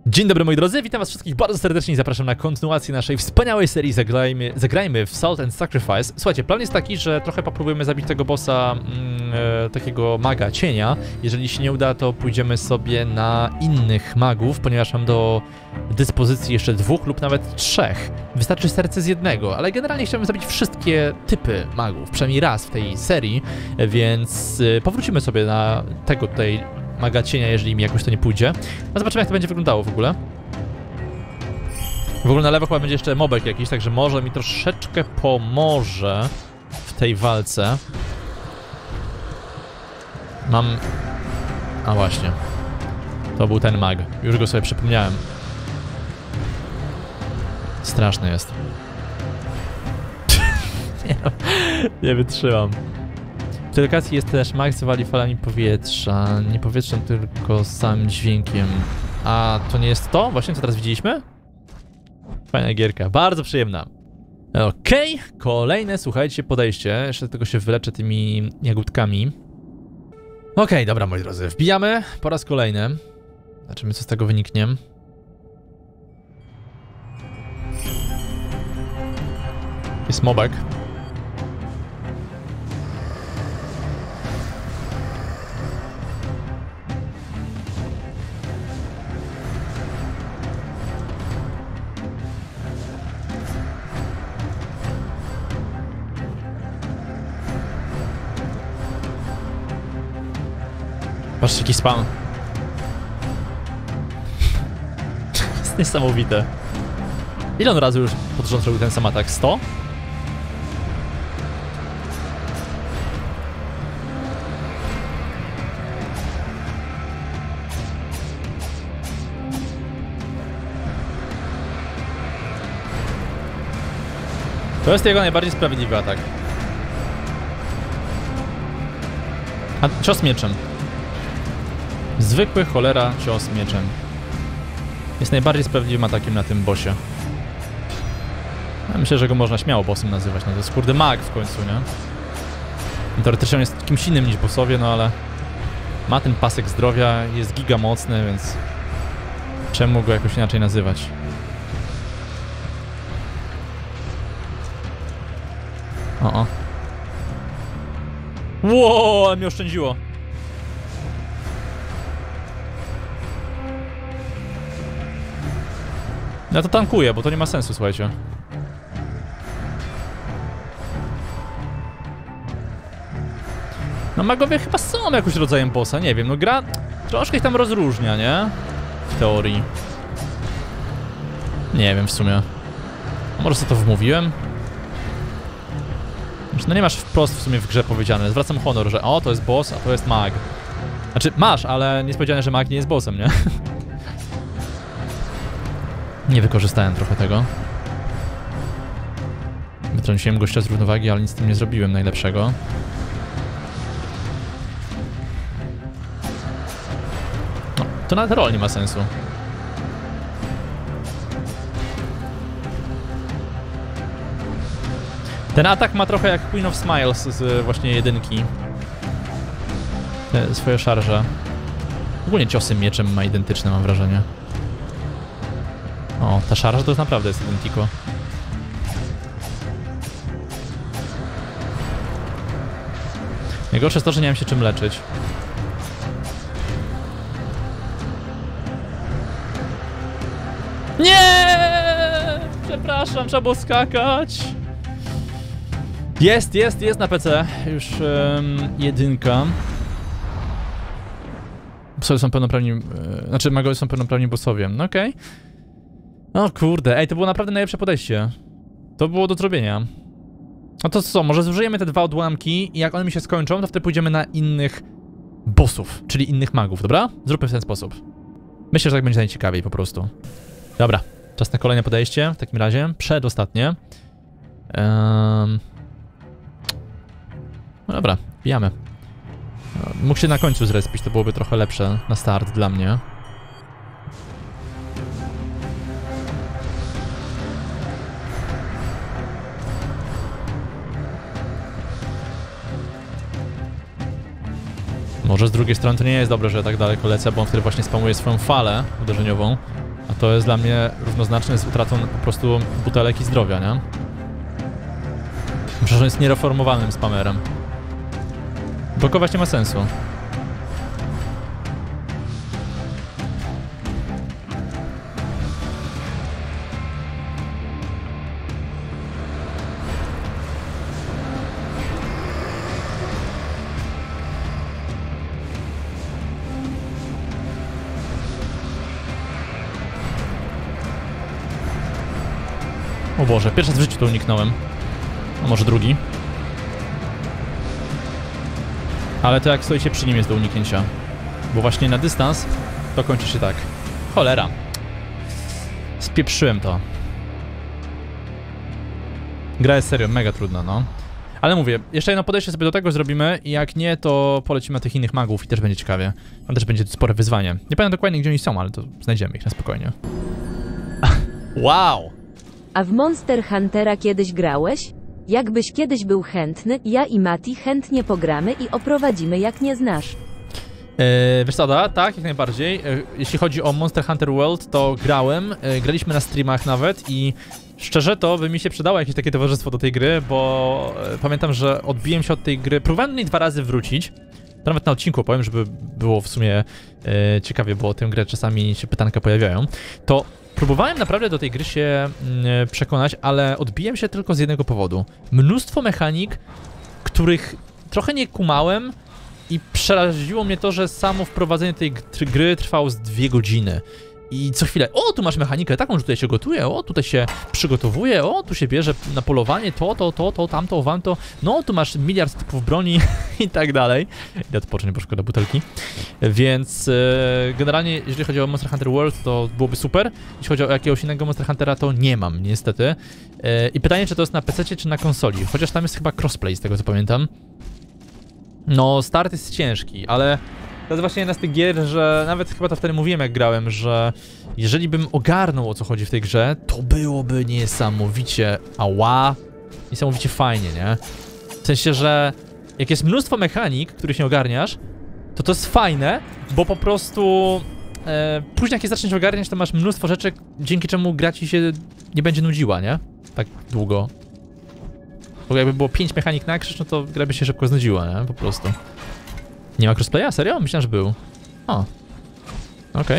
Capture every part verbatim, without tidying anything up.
Dzień dobry moi drodzy, witam was wszystkich bardzo serdecznie i zapraszam na kontynuację naszej wspaniałej serii Zagrajmy, zagrajmy w Salt and Sacrifice. Słuchajcie, plan jest taki, że trochę popróbujemy zabić tego bossa, mm, e, takiego maga cienia. Jeżeli się nie uda, to pójdziemy sobie na innych magów, ponieważ mam do dyspozycji jeszcze dwóch lub nawet trzech. Wystarczy serce z jednego, ale generalnie chciałbym zabić wszystkie typy magów, przynajmniej raz w tej serii, więc e, powrócimy sobie na tego tutaj maga cienia, jeżeli mi jakoś to nie pójdzie. No zobaczymy, jak to będzie wyglądało w ogóle. W ogóle na lewo chyba będzie jeszcze mobek jakiś, także może mi troszeczkę pomoże w tej walce. Mam... A właśnie. To był ten mag. Już go sobie przypomniałem. Straszny jest. nie, no, nie wytrzymam. W tej lokacji jest też mag, co wali falami powietrza. Nie powietrzem, tylko samym dźwiękiem. A to nie jest to? Właśnie co teraz widzieliśmy? Fajna gierka, bardzo przyjemna. Okej, okay. Kolejne, słuchajcie, podejście. Jeszcze tylko się wyleczę tymi jagódkami. Okej, okay, dobra moi drodzy, wbijamy po raz kolejny. Zobaczymy, co z tego wyniknie. Jest mobek. Patrzcie, jaki spam. jest niesamowite. Ile on razy już pod rząd robił ten sam atak? sto? To jest jego najbardziej sprawiedliwy atak. A cios mieczem. Zwykły cholera cios mieczem. Jest najbardziej sprawiedliwym atakiem na tym bossie. Ja myślę, że go można śmiało bossem nazywać. No to jest kurde mag w końcu, nie? Teoretycznie on jest kimś innym niż bossowie, no ale ma ten pasek zdrowia, jest giga mocny, więc czemu go jakoś inaczej nazywać? O, o. Wow, ale mnie oszczędziło. Ja to tankuję, bo to nie ma sensu, słuchajcie. No magowie chyba są jakimś rodzajem bossa, nie wiem, no gra troszkę ich tam rozróżnia, nie? W teorii. Nie wiem w sumie. Może sobie to wmówiłem? No nie masz wprost w sumie w grze powiedziane, zwracam honor, że o, to jest boss, a to jest mag. Znaczy, masz, ale nie jest powiedziane, że mag nie jest bossem, nie? Nie wykorzystałem trochę tego. Wytrąciłem gościa z równowagi, ale nic z tym nie zrobiłem najlepszego. No, to nawet rol nie ma sensu. Ten atak ma trochę jak Queen of Smiles z właśnie jedynki. Te swoje szarże. Ogólnie ciosy mieczem ma identyczne, mam wrażenie. O, ta szarża to naprawdę jest identico. Najgorsze jest to, że nie wiem się czym leczyć. Nie! Przepraszam, trzeba było skakać. Jest, jest, jest na P C. Już um, jedynka. Bossowie są pełnoprawni... Yy, znaczy, magowie są pełnoprawni bossowie. No okej. Okay. O kurde, ej, to było naprawdę najlepsze podejście. To było do zrobienia. No to co, może zużyjemy te dwa odłamki i jak one mi się skończą, to wtedy pójdziemy na innych bossów, czyli innych magów, dobra? Zróbmy w ten sposób. Myślę, że tak będzie najciekawiej po prostu. Dobra, czas na kolejne podejście, w takim razie, przedostatnie. Um... No dobra, wbijamy. Mógł się na końcu zrespić, to byłoby trochę lepsze na start dla mnie. Może z drugiej strony to nie jest dobre, że tak daleko lecę, bo on wtedy właśnie spamuje swoją falę uderzeniową. A to jest dla mnie równoznaczne z utratą po prostu butelek i zdrowia, nie? Myślę, że jest niereformowanym spamerem. Blokować nie ma sensu. O Boże, pierwszy raz w życiu to uniknąłem. A może drugi. Ale to jak stoicie przy nim jest do uniknięcia. Bo właśnie na dystans to kończy się tak. Cholera. Spieprzyłem to. Gra jest serio mega trudna, no. Ale mówię, jeszcze jedno podejście sobie do tego zrobimy i jak nie, to polecimy na tych innych magów i też będzie ciekawie. Tam też będzie spore wyzwanie. Nie pamiętam dokładnie, gdzie oni są, ale to znajdziemy ich na spokojnie. Wow! A w Monster Huntera kiedyś grałeś? Jakbyś kiedyś był chętny, ja i Mati chętnie pogramy i oprowadzimy, jak nie znasz. Yy, wiesz co, da? Tak, jak najbardziej. Yy, jeśli chodzi o Monster Hunter World, to grałem, yy, graliśmy na streamach nawet i szczerze to by mi się przydało jakieś takie towarzystwo do tej gry, bo yy, pamiętam, że odbiłem się od tej gry, próbowałem do niej dwa razy wrócić. To nawet na odcinku powiem, żeby było w sumie yy, ciekawie, bo o tę grę czasami się pytanka pojawiają. To próbowałem naprawdę do tej gry się yy, przekonać, ale odbiłem się tylko z jednego powodu. Mnóstwo mechanik, których trochę nie kumałem i przeraziło mnie to, że samo wprowadzenie tej gry trwało z dwie godziny. I co chwilę, o, tu masz mechanikę taką, że tutaj się gotuje, o, tutaj się przygotowuje, o, tu się bierze na polowanie, to, to, to, to, tamto, wamto, no, tu masz miliard typów broni i tak dalej. Ja odpocznę, bo szkoda butelki. Więc e, generalnie, jeżeli chodzi o Monster Hunter World, to byłoby super. Jeśli chodzi o jakiegoś innego Monster Huntera, to nie mam, niestety. E, I pytanie, czy to jest na pececie, czy na konsoli, chociaż tam jest chyba crossplay, z tego co pamiętam. No, start jest ciężki, ale to jest właśnie jedna z tych gier, że nawet chyba to wtedy mówiłem, jak grałem, że jeżeli bym ogarnął, o co chodzi w tej grze, to byłoby niesamowicie ała, niesamowicie fajnie, nie? W sensie, że jak jest mnóstwo mechanik, których nie ogarniasz, to to jest fajne, bo po prostu e, później jak je zaczniesz ogarniać, to masz mnóstwo rzeczy, dzięki czemu gra ci się nie będzie nudziła, nie? Tak długo. Bo jakby było pięć mechanik na krzyż, no to gra by się szybko znudziła, nie? Po prostu. Nie ma crossplaya? Serio? Myślałem, że był. O. Okej. Okay.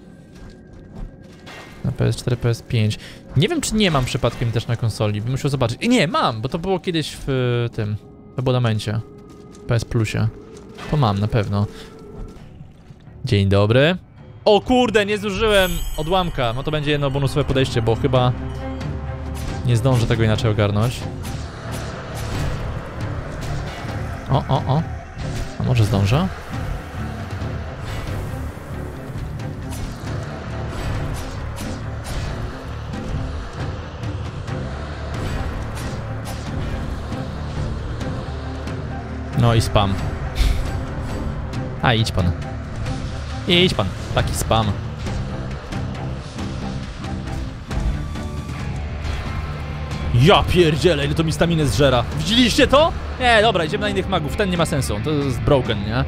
Na P S cztery, P S pięć. Nie wiem, czy nie mam przypadkiem też na konsoli. Bym musiał zobaczyć. Nie, mam, bo to było kiedyś w tym... w abonamencie. P S Plusie. To mam, na pewno. Dzień dobry. O kurde, nie zużyłem odłamka. No to będzie jedno bonusowe podejście, bo chyba... nie zdążę tego inaczej ogarnąć. O, o, o. A może zdążę? No i spam. A, idź pan. Idź pan. Taki spam. Ja pierdzielę, ile to mi staminy zżera. Widzieliście to? Nie, dobra, idziemy na innych magów. Ten nie ma sensu, to jest broken, nie?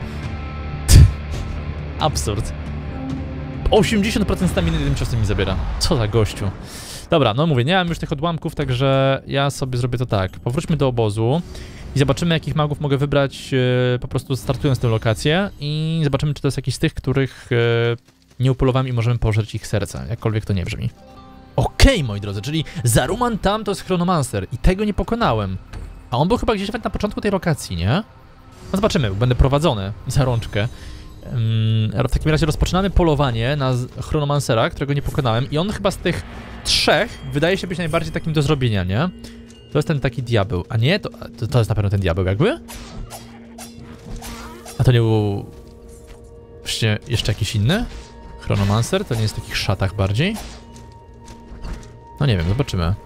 Absurd. osiemdziesiąt procent staminy jednym ciosem mi zabiera. Co za gościu. Dobra, no mówię, nie mam już tych odłamków, także ja sobie zrobię to tak. Powróćmy do obozu i zobaczymy, jakich magów mogę wybrać, yy, po prostu startując tę lokację i zobaczymy, czy to jest jakiś z tych, których yy, nie upolowałem i możemy pożreć ich serca, jakkolwiek to nie brzmi. Okej, okay, moi drodzy, czyli Zaruman tam to jest Chronomancer i tego nie pokonałem. A on był chyba gdzieś nawet na początku tej lokacji, nie? No zobaczymy, będę prowadzony za rączkę. Um, w takim razie rozpoczynamy polowanie na Chronomancera, którego nie pokonałem i on chyba z tych trzech wydaje się być najbardziej takim do zrobienia, nie? To jest ten taki diabeł, a nie? To, to, to jest na pewno ten diabeł jakby? A to nie był... Właśnie jeszcze jakiś inny? Chronomancer? To nie jest w takich szatach bardziej? No nie wiem, zobaczymy.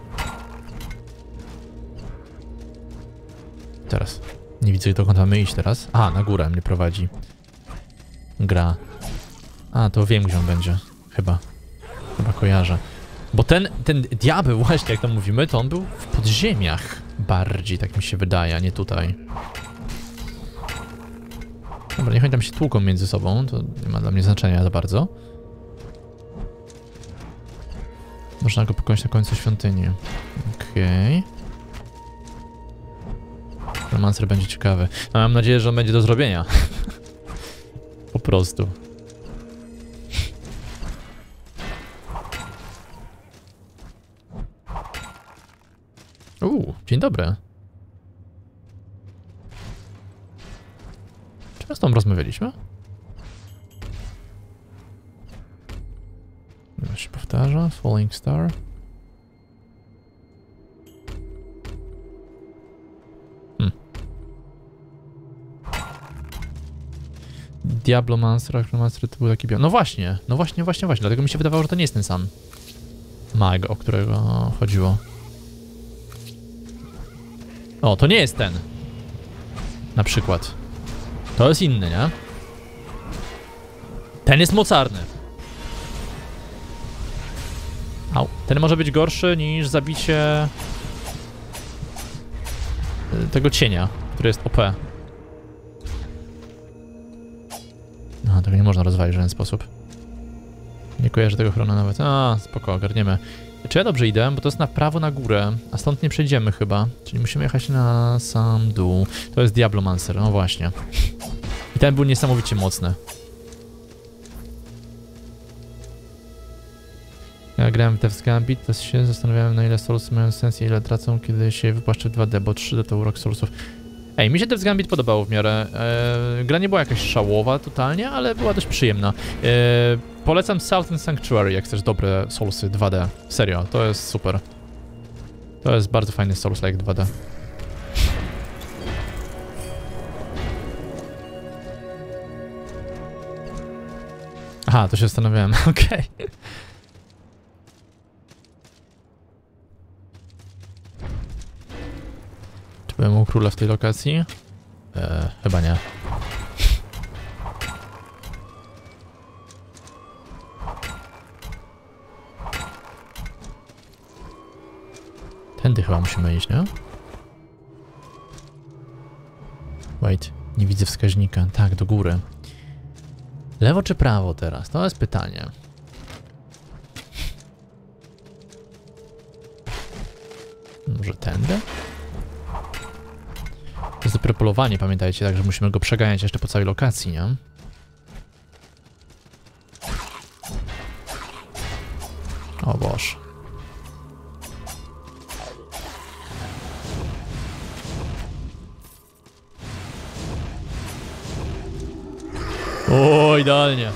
Teraz. Nie widzę, dokąd mamy iść teraz. A, na górę mnie prowadzi. Gra. A, to wiem, gdzie on będzie. Chyba. Chyba kojarzę. Bo ten, ten diabeł, właśnie jak tam mówimy, to on był w podziemiach. Bardziej, tak mi się wydaje, a nie tutaj. Dobra, niech oni tam się tłuką między sobą. To nie ma dla mnie znaczenia za bardzo. Można go pokonać na końcu świątyni. Okej. Okay. Romancer będzie ciekawy. No, mam nadzieję, że on będzie do zrobienia. Po prostu. Uuu, dzień dobry. Czy my z tą rozmawialiśmy? To się powtarza. Falling Star. Hmm. Diablomancer, Acromancer to był taki biał. No właśnie, no właśnie, właśnie, właśnie. Dlatego mi się wydawało, że to nie jest ten sam mag, o którego chodziło. O, to nie jest ten. Na przykład. To jest inny, nie? Ten jest mocarny. Au. Ten może być gorszy niż zabicie tego cienia, który jest O P. No, tego nie można rozwalić w żaden sposób. Nie kojarzę tego chronu nawet. A, spoko, ogarniemy. Czy ja dobrze idę? Bo to jest na prawo, na górę, a stąd nie przejdziemy chyba. Czyli musimy jechać na sam dół. To jest Diablomancer, no właśnie. I ten był niesamowicie mocny. Ja grałem w Death's Gambit, to się zastanawiałem, na ile Soulsy mają sens i ile tracą, kiedy się wypłaszczy dwa D, bo trzy D to urok Soulsów. Ej, mi się Death's Gambit podobało w miarę. Eee, gra nie była jakaś szałowa totalnie, ale była dość przyjemna. Eee, polecam Southern Sanctuary, jak chcesz dobre Soulsy dwa D. Serio, to jest super. To jest bardzo fajny Souls-like dwa D. Aha, to się zastanawiałem, okej. Okay. Czy byłem u króla w tej lokacji? Eee, chyba nie. Tędy chyba musimy iść, nie? Wait, nie widzę wskaźnika. Tak, do góry. Lewo czy prawo teraz? To jest pytanie. Może tędy? To jest dopiero polowanie, pamiętajcie, także musimy go przeganiać jeszcze po całej lokacji, nie? O Boże. O, idealnie.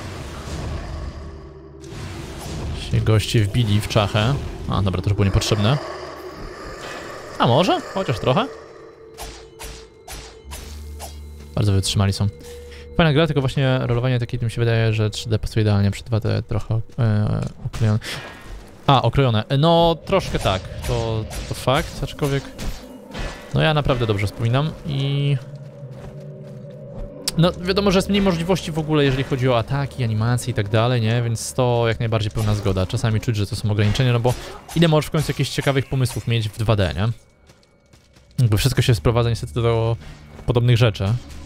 Się goście wbili w czachę. A, dobra, to już było niepotrzebne. A może? Chociaż trochę. Bardzo wytrzymali są. Fajna gra, tylko właśnie rolowanie takie, to mi się wydaje, że trzy D pasuje idealnie, przy dwa D trochę e, okrojone. A, okrojone. No, troszkę tak. To, to fakt, aczkolwiek... No ja naprawdę dobrze wspominam i... No, wiadomo, że jest mniej możliwości w ogóle, jeżeli chodzi o ataki, animacje i tak dalej, nie? Więc to jak najbardziej pełna zgoda. Czasami czuć, że to są ograniczenia, no bo ile możesz w końcu jakichś ciekawych pomysłów mieć w dwa D, nie? Bo wszystko się sprowadza niestety do podobnych rzeczy.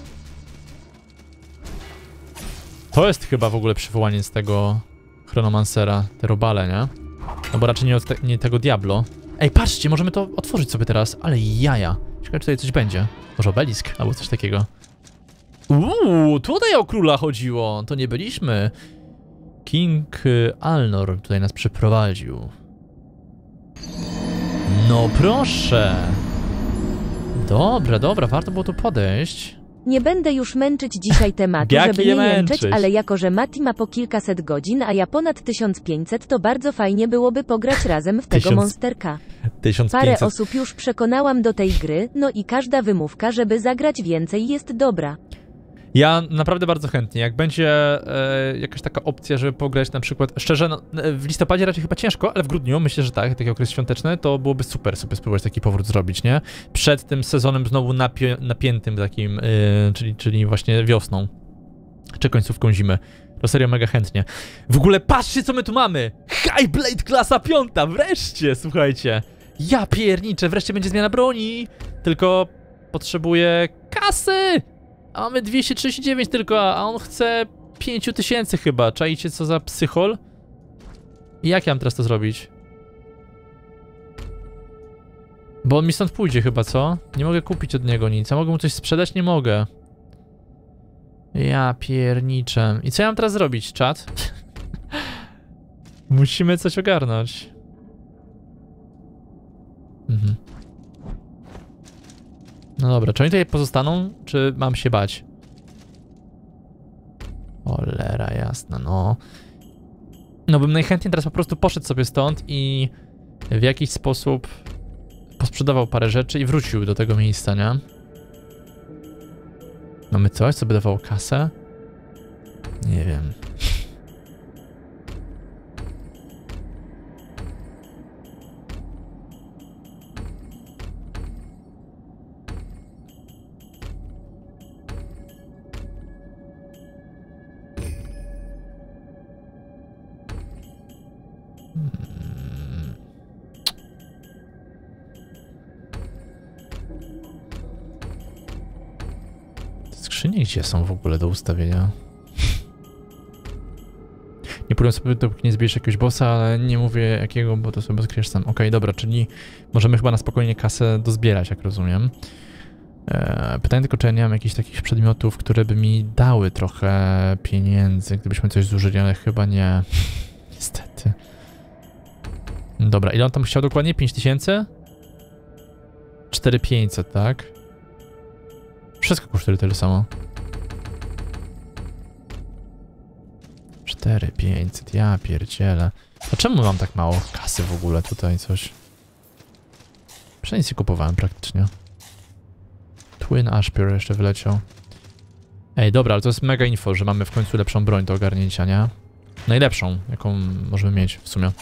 To jest chyba w ogóle przywołanie z tego Chronomancera, te robale, nie? No bo raczej nie, od te, nie tego Diablo. Ej, patrzcie, możemy to otworzyć sobie teraz, ale jaja. Ciekawe, czy tutaj coś będzie. Może obelisk albo coś takiego. Uuu, tutaj o króla chodziło, to nie byliśmy. King Alnor tutaj nas przeprowadził. No proszę. Dobra, dobra, warto było tu podejść. Nie będę już męczyć dzisiaj tematu, Jak żeby je nie jęczeć, męczyć? ale jako, że Mati ma po kilkaset godzin, a ja ponad tysiąc pięćset, to bardzo fajnie byłoby pograć razem w tego Tysiąc- monsterka. tysiąc Parę pięćset. osób już przekonałam do tej gry, no i każda wymówka, żeby zagrać więcej, jest dobra. Ja naprawdę bardzo chętnie, jak będzie e, jakaś taka opcja, żeby pograć na przykład, szczerze, no, w listopadzie raczej chyba ciężko, ale w grudniu myślę, że tak, taki okres świąteczny, to byłoby super sobie spróbować taki powrót zrobić, nie? Przed tym sezonem znowu napi napiętym takim, e, czyli, czyli właśnie wiosną, czy końcówką zimy. To serio mega chętnie. W ogóle patrzcie, co my tu mamy! Highblade klasa piąta, wreszcie, słuchajcie! Ja pierniczę, wreszcie będzie zmiana broni! Tylko potrzebuję kasy! A mamy dwieście trzydzieści dziewięć tylko, a on chce pięć tysięcy chyba. Czajcie, co za psychol? I jak ja mam teraz to zrobić? Bo on mi stąd pójdzie chyba, co? Nie mogę kupić od niego nic. A mogę mu coś sprzedać? Nie mogę. Ja pierniczę. I co ja mam teraz zrobić, czat? Musimy coś ogarnąć. Mhm. No dobra, czy oni tutaj pozostaną, czy mam się bać? Cholera jasna, no. No bym najchętniej teraz po prostu poszedł sobie stąd i w jakiś sposób posprzedawał parę rzeczy i wrócił do tego miejsca, nie? Mamy coś, co by dawało kasę? Nie wiem. Skrzynie gdzie są w ogóle do ustawienia? Nie powiem sobie, dopóki nie zbierzesz jakiegoś bossa, ale nie mówię jakiego, bo to sobie odkryjesz sam. Okej, okay, dobra, czyli możemy chyba na spokojnie kasę dozbierać, jak rozumiem. Eee, pytanie tylko, czy ja nie mam jakichś takich przedmiotów, które by mi dały trochę pieniędzy, gdybyśmy coś zużyli, ale chyba nie. Niestety. Dobra, ile on tam chciał dokładnie? pięć tysięcy? cztery tysiące pięćset, tak? Wszystko kosztuje tyle samo. cztery tysiące pięćset, ja pierdzielę. A czemu mam tak mało kasy w ogóle tutaj coś? Przecież nic nie kupowałem praktycznie. Twin Ashpure jeszcze wyleciał. Ej, dobra, ale to jest mega info, że mamy w końcu lepszą broń do ogarnięcia, nie? Najlepszą, jaką możemy mieć w sumie.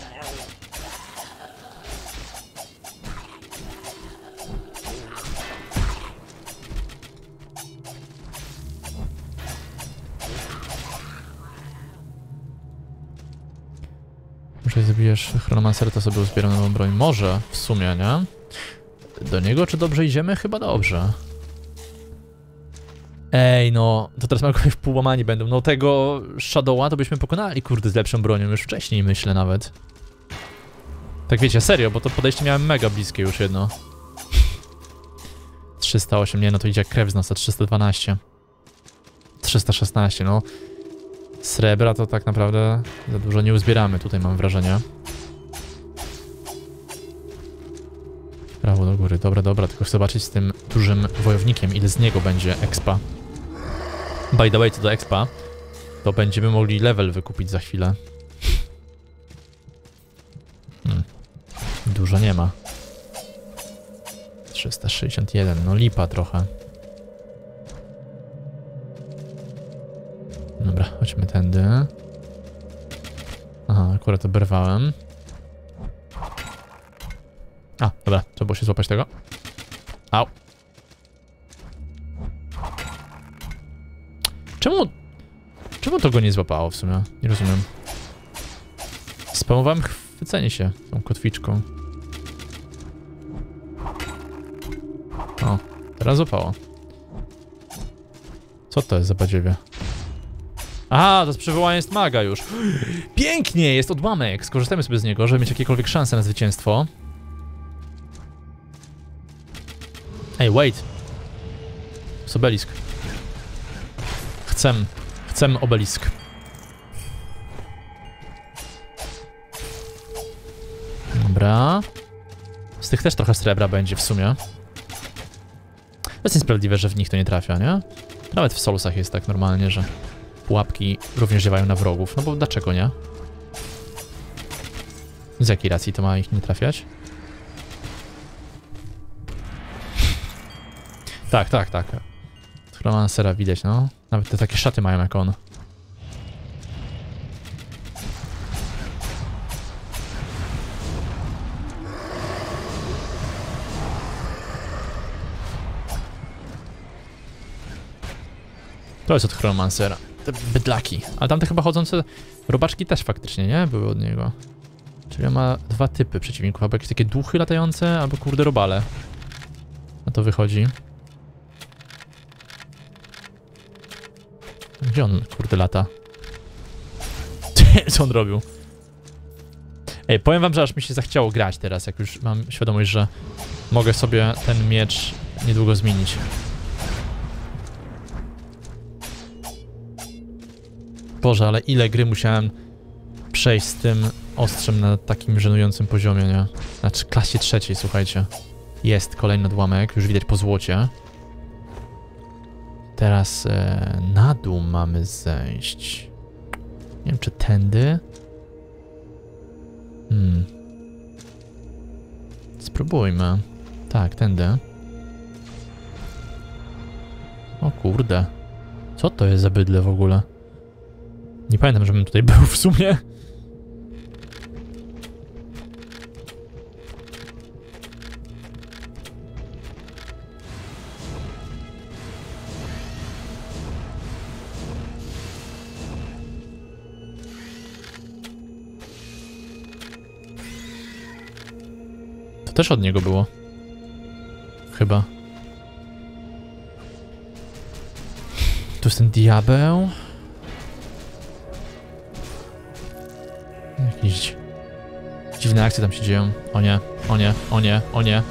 Jeżeli zabijesz Chronomancera, to sobie uzbieram nową broń. Może, w sumie, nie? Do niego czy dobrze idziemy? Chyba dobrze. Ej, no, to teraz magowie w półłamani będą. No tego Shadowa to byśmy pokonali, kurde, z lepszą bronią już wcześniej, myślę nawet. Tak wiecie, serio, bo to podejście miałem mega bliskie już jedno. trzysta osiem, nie no, to idzie jak krew z nosa, trzysta dwanaście. trzysta szesnaście, no. Srebra to tak naprawdę za dużo nie uzbieramy, tutaj mam wrażenie. Prawo do góry, dobra, dobra, tylko chcę zobaczyć z tym dużym wojownikiem, ile z niego będzie expa. By the way, co do expa, to będziemy mogli level wykupić za chwilę. Hmm. Dużo nie ma. trzysta sześćdziesiąt jeden, no lipa trochę. Dobra, chodźmy tędy. Aha, akurat oberwałem. A, dobra, trzeba było się złapać tego. Au. Czemu... Czemu to go nie złapało w sumie? Nie rozumiem. Spamowałem chwycenie się tą kotwiczką. O, teraz złapało. Co to jest za badziewie? Aha, to z przywołania jest maga już. Pięknie, jest odłamek. Skorzystajmy sobie z niego, żeby mieć jakiekolwiek szanse na zwycięstwo. Ej, wait. Jest obelisk. Chcę. Chcę obelisk. Dobra. Z tych też trochę srebra będzie w sumie. To jest niesprawiedliwe, że w nich to nie trafia, nie? Nawet w Soulsach jest tak normalnie, że pułapki również działają na wrogów. No bo dlaczego nie? Z jakiej racji to ma ich nie trafiać? Tak, tak, tak. Chronomancera widać, no. Nawet te takie szaty mają jak on. To jest od Chronomancera. Te bydlaki. Ale tamte chyba chodzące robaczki też faktycznie, nie? Były od niego. Czyli on ma dwa typy przeciwników. Albo jakieś takie duchy latające, albo kurde robale. Na to wychodzi. Gdzie on kurde lata? Co on robił? Ej, powiem wam, że aż mi się zachciało grać teraz, jak już mam świadomość, że mogę sobie ten miecz niedługo zmienić. Boże, ale ile gry musiałem przejść z tym ostrzem na takim żenującym poziomie, nie? Znaczy klasie trzeciej, słuchajcie. Jest kolejny odłamek, już widać po złocie. Teraz e, na dół mamy zejść. Nie wiem, czy tędy? Hmm. Spróbujmy. Tak, tędy. O kurde. Co to jest za bydle w ogóle? Nie pamiętam, żebym tutaj był w sumie. To też od niego było. Chyba. Tu jest ten diabeł. Jakieś dziwne akcje tam się dzieją. O nie, o nie, o nie, o nie.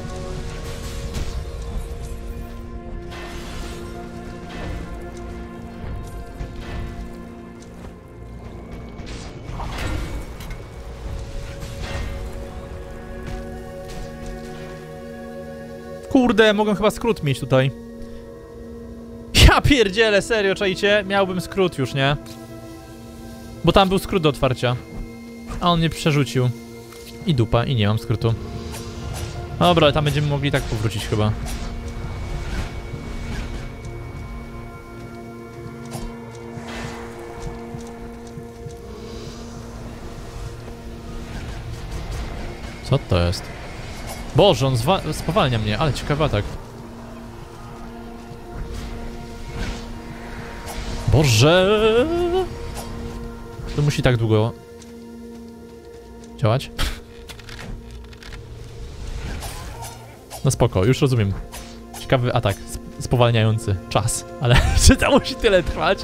Kurde, mogę chyba skrót mieć tutaj. Ja pierdzielę, serio, czajcie? Miałbym skrót już, nie? Bo tam był skrót do otwarcia. A on mnie przerzucił. I dupa, i nie mam skrótu. Dobra, tam będziemy mogli tak powrócić chyba. Co to jest? Boże, on spowalnia mnie, ale ciekawy atak. Boże! To musi tak długo działać. No spoko, już rozumiem. Ciekawy atak, spowalniający czas, ale czy to musi tyle trwać?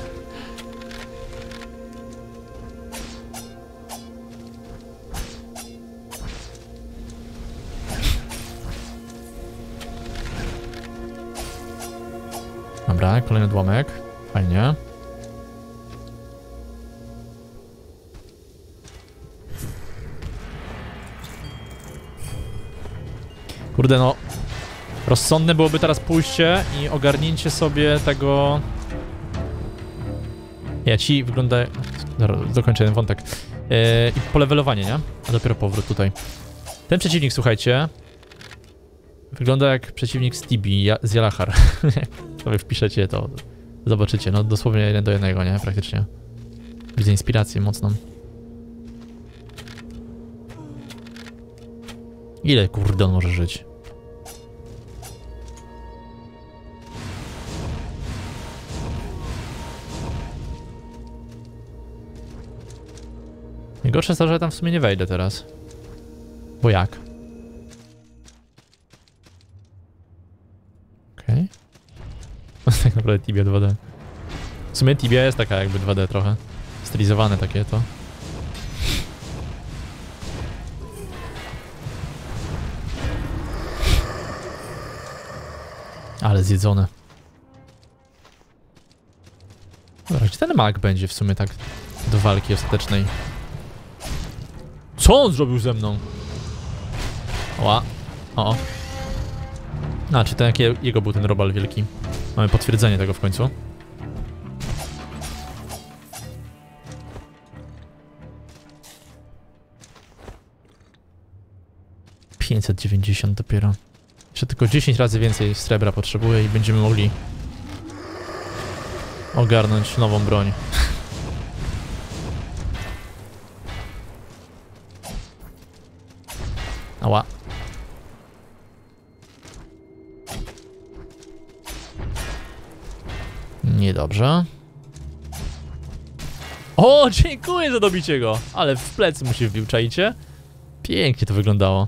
Dobra, kolejny odłamek. Fajnie. Kurde no, rozsądne byłoby teraz pójście i ogarnięcie sobie tego... Ja ci wygląda... Dokończę ten wątek. Yy, I polewelowanie, nie? A dopiero powrót tutaj. Ten przeciwnik, słuchajcie, wygląda jak przeciwnik z Tibi, ja, z Jalachar. Sobie wpiszecie, to zobaczycie. No dosłownie jeden do jednego, nie? Praktycznie. Widzę inspirację mocną. Ile kurde on może żyć? Najgorsze jest to, że ja tam w sumie nie wejdę teraz. Bo jak? Okej. Okay. Tak naprawdę Tibia dwa D. W sumie Tibia jest taka jakby dwa D trochę. Stylizowane takie to. Ale zjedzone. Dobra, gdzie ten mag będzie w sumie tak do walki ostatecznej? Co on zrobił ze mną? Oła. O. A, czy ten, jaki jego był ten robal wielki? Mamy potwierdzenie tego w końcu. pięćset dziewięćdziesiąt dopiero. Jeszcze tylko dziesięć razy więcej srebra potrzebuję i będziemy mogli ogarnąć nową broń. Ała. Niedobrze. O, dziękuję za dobicie go! Ale w plecy mu się wbił, czajcie? Pięknie to wyglądało.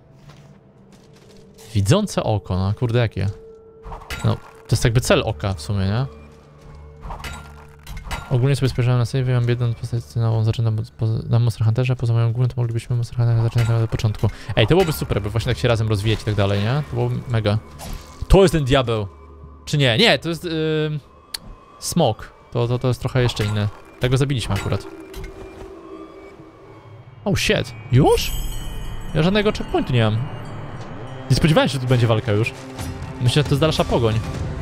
Widzące oko, no kurde jakie. No, to jest jakby cel oka w sumie, nie? Ogólnie sobie spojrzałem na save, mam jedną postać nową, zaczynam na Monster Hunterze, poza moją główną to moglibyśmy Monster Hunter zaczynać od początku. Ej, to byłoby super, by właśnie tak się razem rozwijać i tak dalej, nie? To byłoby mega. To jest ten diabeł. Czy nie? Nie, to jest... Yy... Smok. To, to, to jest trochę jeszcze inne. Tego zabiliśmy akurat. Oh shit. Już? Ja żadnego checkpointu nie mam. Nie spodziewałem się, że tu będzie walka już. Myślę, że to jest dalsza pogoń.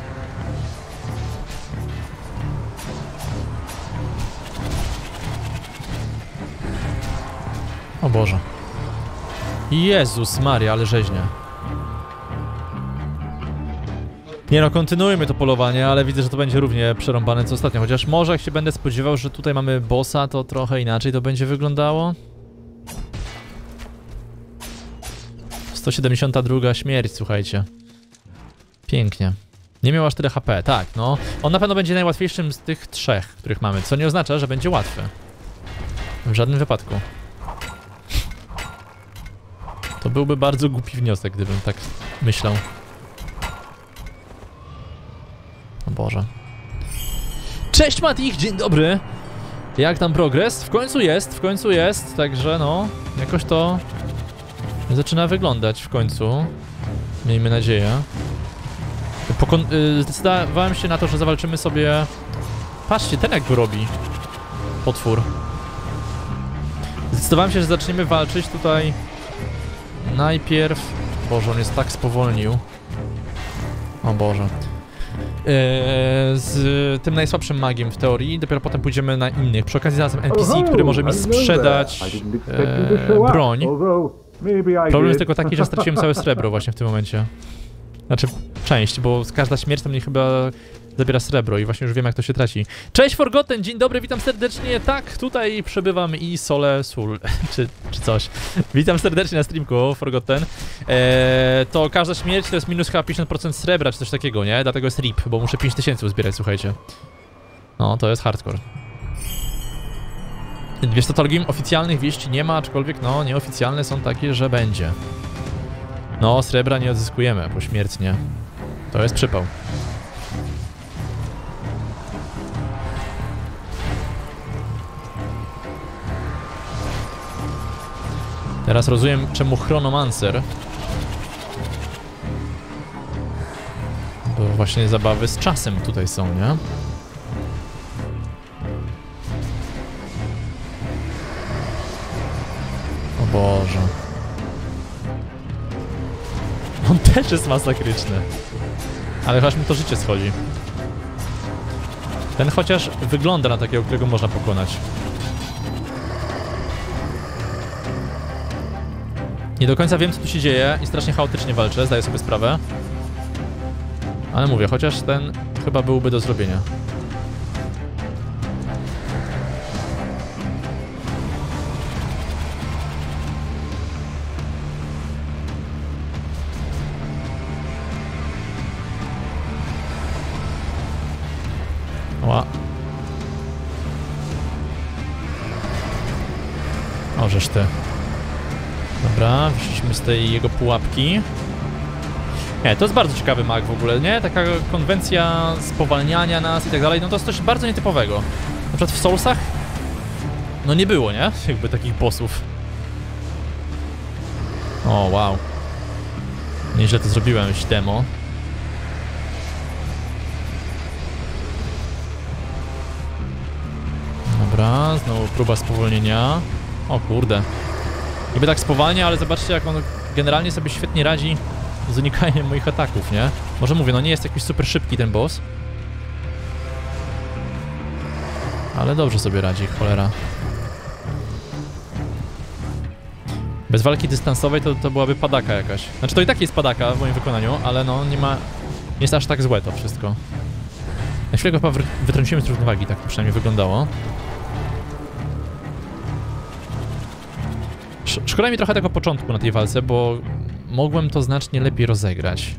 O Boże. Jezus Maria, ale rzeźnie. Nie no, kontynuujmy to polowanie, ale widzę, że to będzie równie przerąbane co ostatnio. Chociaż może jak się będę spodziewał, że tutaj mamy bossa, to trochę inaczej to będzie wyglądało. sto siedemdziesiąta druga śmierć, słuchajcie. Pięknie. Nie miał aż tyle H P, tak, no. On na pewno będzie najłatwiejszym z tych trzech, których mamy, co nie oznacza, że będzie łatwy. W żadnym wypadku. To byłby bardzo głupi wniosek, gdybym tak myślał. O Boże. Cześć Matich, dzień dobry! Jak tam progres? W końcu jest, w końcu jest, także no, jakoś to zaczyna wyglądać w końcu. Miejmy nadzieję. Pokon yy, zdecydowałem się na to, że zawalczymy sobie... Patrzcie, ten jak go robi. Potwór. Zdecydowałem się, że zaczniemy walczyć tutaj najpierw... Boże, on jest tak spowolnił. O Boże. Z tym najsłabszym magiem w teorii, dopiero potem pójdziemy na innych. Przy okazji znalazłem N P C, który może mi sprzedać e, broń. Problem jest tylko taki, że straciłem całe srebro właśnie w tym momencie. Znaczy część, bo każda śmierć to mnie chyba zabiera srebro i właśnie już wiem jak to się traci. Cześć Forgotten, dzień dobry, witam serdecznie. Tak, tutaj przebywam i Sole Sul, czy, czy coś. Witam serdecznie na streamku, Forgotten. Eee, to każda śmierć to jest minus chyba pięćdziesiąt procent srebra, czy coś takiego, nie? Dlatego jest R I P, bo muszę pięć tysięcy uzbierać, słuchajcie. No, to jest hardcore. Wiesz co, Tolgim, oficjalnych wieści nie ma, aczkolwiek no, nieoficjalne są takie, że będzie. No, srebra nie odzyskujemy pośmiertnie. To jest przypał. Teraz rozumiem, czemu Chronomancer. Bo właśnie zabawy z czasem tutaj są, nie? O Boże. On też jest masakryczny. Ale chociaż mu to życie schodzi. Ten chociaż wygląda na takiego, którego można pokonać. Nie do końca wiem, co tu się dzieje i strasznie chaotycznie walczę, zdaję sobie sprawę. Ale mówię, chociaż ten chyba byłby do zrobienia. Ła. O, żeż ty. Dobra, wyszliśmy z tej jego pułapki. Nie, to jest bardzo ciekawy mag w ogóle, nie? Taka konwencja spowalniania nas i tak dalej, no to jest coś bardzo nietypowego. Na przykład w Soulsach no nie było, nie? Jakby takich bossów. O, wow. Nieźle to zrobiłem, już demo. Dobra, znowu próba spowolnienia. O kurde. Niby tak spowalnia, ale zobaczcie jak on generalnie sobie świetnie radzi z unikaniem moich ataków, nie? Może mówię, no nie jest jakiś super szybki ten boss. Ale dobrze sobie radzi, cholera. Bez walki dystansowej to, to byłaby padaka jakaś. Znaczy to i tak jest padaka w moim wykonaniu, ale no nie ma... Nie jest aż tak złe to wszystko. Na chwilę go chyba wytrąciłem z równowagi, tak przynajmniej wyglądało. Szkoda mi trochę tego początku na tej walce, bo mogłem to znacznie lepiej rozegrać.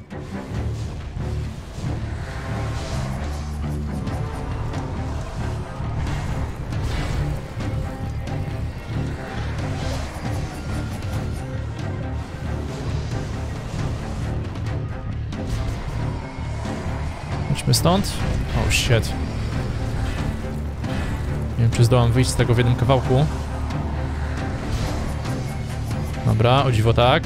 Chodźmy stąd. Oh shit. Nie wiem, czy zdołam wyjść z tego w jednym kawałku. Dobra, o dziwo tak.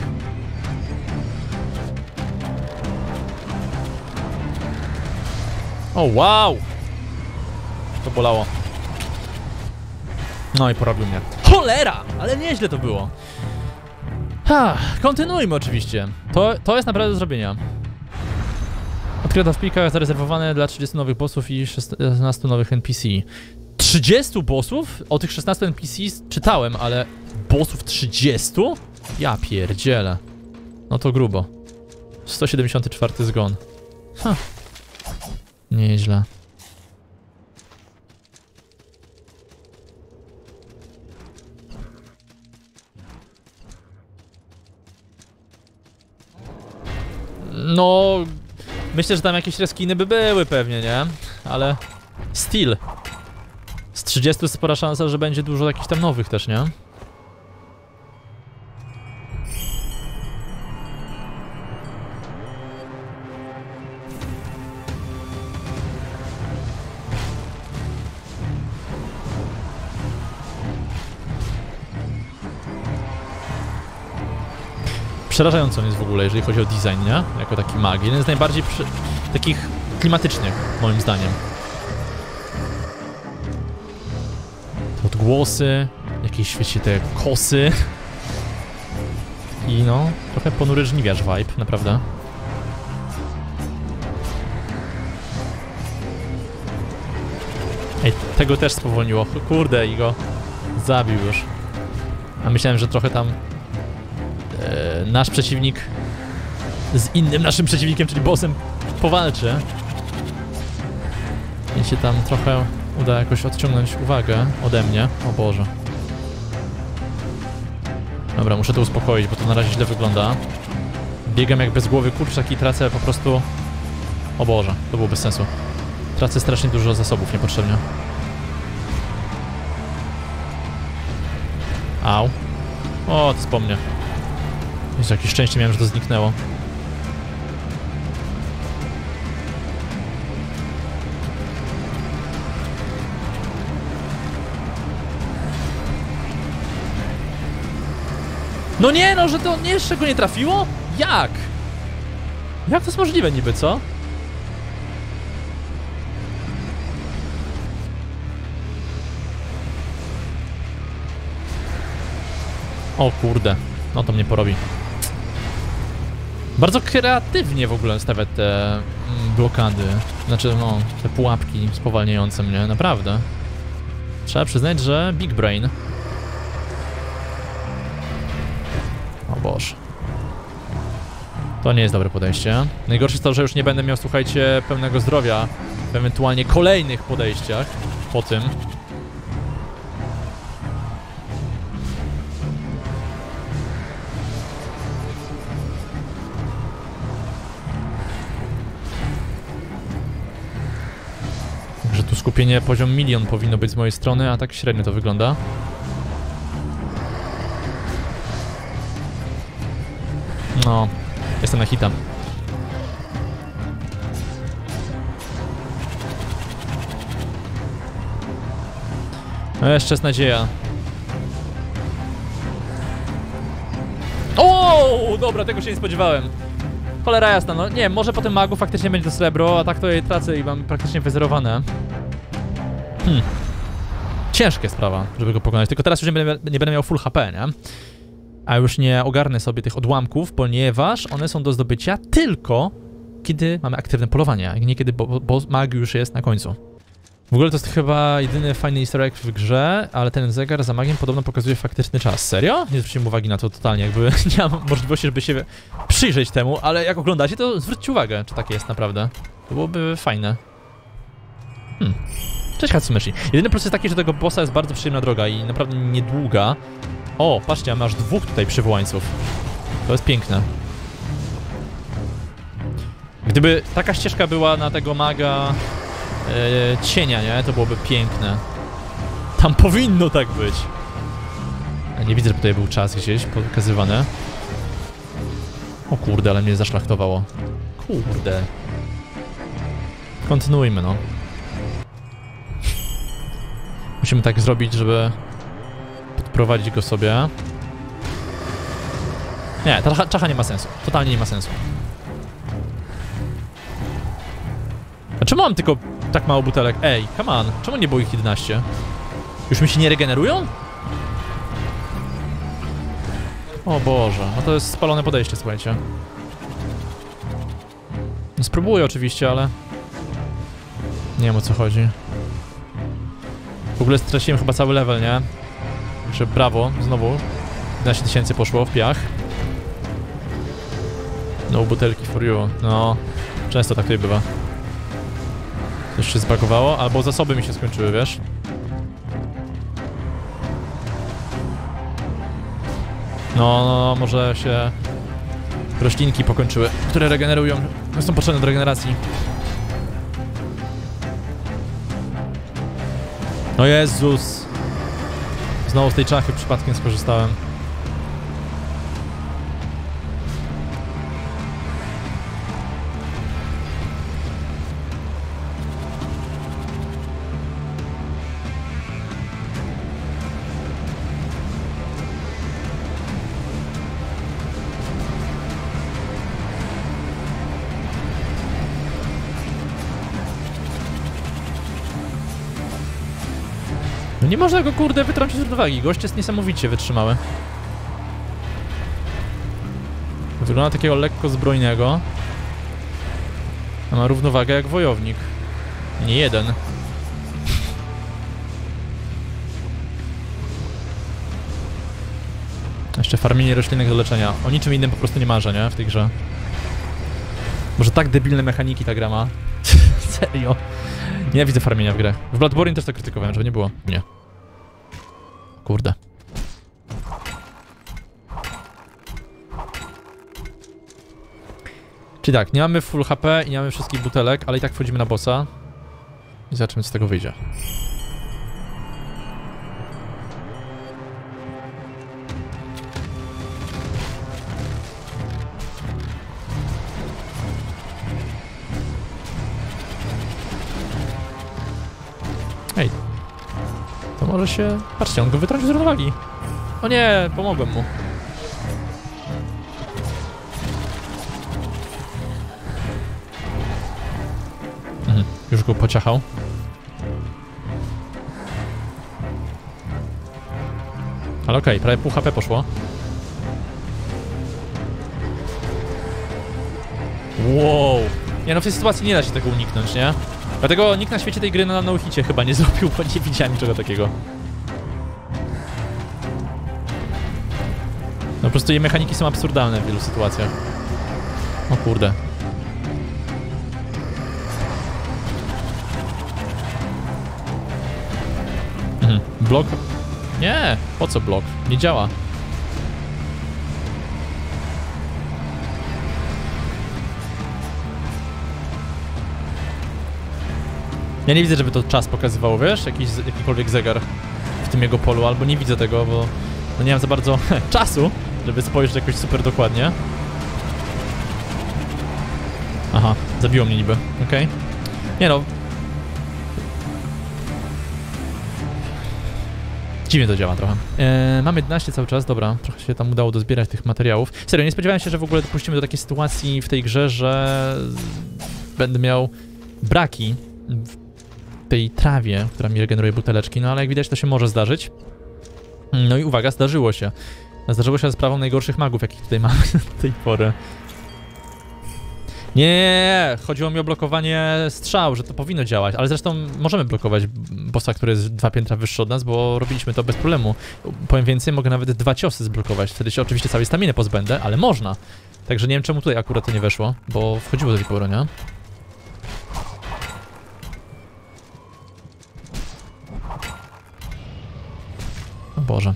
O, wow! To bolało. No i porobił mnie. Cholera! Ale nieźle to było. Ha, kontynuujmy oczywiście. To, to jest naprawdę do zrobienia. Odkryto w plikach zarezerwowane dla trzydziestu nowych bossów i szesnastu nowych N P C. trzydziestu bossów? O tych szesnastu N P C czytałem, ale bossów trzydziestu? Ja pierdzielę. No to grubo. sto siedemdziesiąty czwarty zgon. Ha. Nieźle. No... Myślę, że tam jakieś reskiny by były pewnie, nie? Ale... Still. Z trzydziestu jest spora szansa, że będzie dużo jakichś tam nowych też, nie? Przerażającą jest w ogóle, jeżeli chodzi o design, nie? Jako taki mag. Jeden z najbardziej przy... takich klimatycznych, moim zdaniem. Odgłosy, jakieś, wiecie, te kosy. I no, trochę ponury żniwiarz vibe, naprawdę. Ej, tego też spowolniło. Kurde, i go zabił już. A myślałem, że trochę tam e, nasz przeciwnik z innym naszym przeciwnikiem, czyli bossem, powalczy. I się tam trochę uda jakoś odciągnąć uwagę ode mnie. O Boże. Dobra, muszę to uspokoić, bo to na razie źle wygląda. Biegam jak bez głowy kurczak i tracę po prostu... O Boże, to było bez sensu. Tracę strasznie dużo zasobów niepotrzebnie. Au. O, to jest po mnie. Jest jakieś szczęście miałem, że to zniknęło. No nie, no, że to nie, jeszcze go nie trafiło? Jak? Jak to jest możliwe niby, co? O kurde, no to mnie porobi. Bardzo kreatywnie w ogóle stawia te mm, blokady. Znaczy, no, te pułapki spowalniające mnie, naprawdę. Trzeba przyznać, że big brain. O Boże. To nie jest dobre podejście. Najgorsze jest to, że już nie będę miał, słuchajcie, pełnego zdrowia w ewentualnie kolejnych podejściach po tym. Także tu skupienie poziom milion powinno być z mojej strony, a tak średnio to wygląda. No, jestem na hita. No jeszcze jest nadzieja. O, dobra, tego się nie spodziewałem. Cholera jasna, no nie wiem, może po tym magu faktycznie będzie to srebro, a tak to jej tracę i mam praktycznie wyzerowane. Hmm. Ciężka sprawa, żeby go pokonać, tylko teraz już nie będę, nie będę miał full H P, nie? A już nie ogarnę sobie tych odłamków, ponieważ one są do zdobycia tylko kiedy mamy aktywne polowanie, a nie kiedy bo, bo mag już jest na końcu. W ogóle to jest chyba jedyny fajny easter egg w grze, ale ten zegar za magiem podobno pokazuje faktyczny czas. Serio? Nie zwróciłem uwagi na to totalnie, jakby nie mam możliwości, żeby się przyjrzeć temu, ale jak oglądacie, to zwróćcie uwagę, czy tak jest naprawdę. To byłoby fajne. Hmm. Cześć Hatsumeshi. Jedyny plus jest taki, że tego bossa jest bardzo przyjemna droga i naprawdę niedługa. O, patrzcie, masz dwóch tutaj przywołańców. To jest piękne. Gdyby taka ścieżka była na tego maga e, cienia, nie? To byłoby piękne. Tam powinno tak być. Ja nie widzę, że tutaj był czas gdzieś pokazywany. O kurde, ale mnie zaszlachtowało. Kurde. Kontynuujmy, no. Musimy tak zrobić, żeby podprowadzić go sobie. Nie, ta czacha nie ma sensu. Totalnie nie ma sensu. A czemu mam tylko tak mało butelek? Ej, come on. Czemu nie było ich jedenaście? Już mi się nie regenerują? O Boże, no to jest spalone podejście, słuchajcie. No spróbuję oczywiście, ale... Nie wiem, o co chodzi. W ogóle straciłem chyba cały level, nie? Także brawo, znowu. jedenaście tysięcy poszło w piach. No butelki for you. No, często tak tutaj bywa. Coś się zbagowało, albo zasoby mi się skończyły, wiesz? No, no, może się roślinki pokończyły, które regenerują, są potrzebne do regeneracji. O Jezus! Znowu z tej czachy przypadkiem skorzystałem. No nie można go, kurde, wytrącić z równowagi. Gość jest niesamowicie wytrzymały. Wygląda takiego lekko zbrojnego. A ma równowagę jak wojownik. Nie jeden. Jeszcze farmienie roślinek do leczenia. O niczym innym po prostu nie marzę, nie? W tej grze. Może tak debilne mechaniki ta gra ma. Serio. Nienawidzę farmienia w grę. W Bloodborne też to krytykowałem, żeby nie było. Nie. Kurde. Czyli tak, nie mamy full H P i nie mamy wszystkich butelek, ale i tak wchodzimy na bossa. I zobaczymy, co z tego wyjdzie. Ej. To może się... Patrzcie, on go wytrącił z równowagi. O nie, pomogłem mu. Mhm, już go pociachał. Ale okej, okay, prawie pół H P poszło. Wow. Nie no, w tej sytuacji nie da się tego uniknąć, nie? Dlatego nikt na świecie tej gry na no-hicie chyba nie zrobił, bo nie widziałem niczego takiego. No po prostu jej mechaniki są absurdalne w wielu sytuacjach. O kurde. Mhm. Blok? Nie! Po co blok? Nie działa. Ja nie widzę, żeby to czas pokazywało, wiesz? Jakiś, jakikolwiek zegar w tym jego polu, albo nie widzę tego, bo no nie mam za bardzo czasu, żeby spojrzeć jakoś super dokładnie. Aha, zabiło mnie niby, okej. Okay. Nie no. Dziwnie to działa trochę. Eee, mamy jedenaście cały czas, dobra, trochę się tam udało dozbierać tych materiałów. Serio, nie spodziewałem się, że w ogóle dopuścimy do takiej sytuacji w tej grze, że będę miał braki w tej trawie, która mi regeneruje buteleczki, no ale jak widać to się może zdarzyć. No i uwaga, zdarzyło się. Zdarzyło się za sprawą najgorszych magów, jakich tutaj mamy do tej pory. Nie, chodziło mi o blokowanie strzał, że to powinno działać, ale zresztą możemy blokować bossa, który jest dwa piętra wyższy od nas, bo robiliśmy to bez problemu. Powiem więcej, mogę nawet dwa ciosy zblokować, wtedy się oczywiście całej staminy pozbędę, ale można. Także nie wiem, czemu tutaj akurat to nie weszło, bo wchodziło do tej pory, nie? O Boże.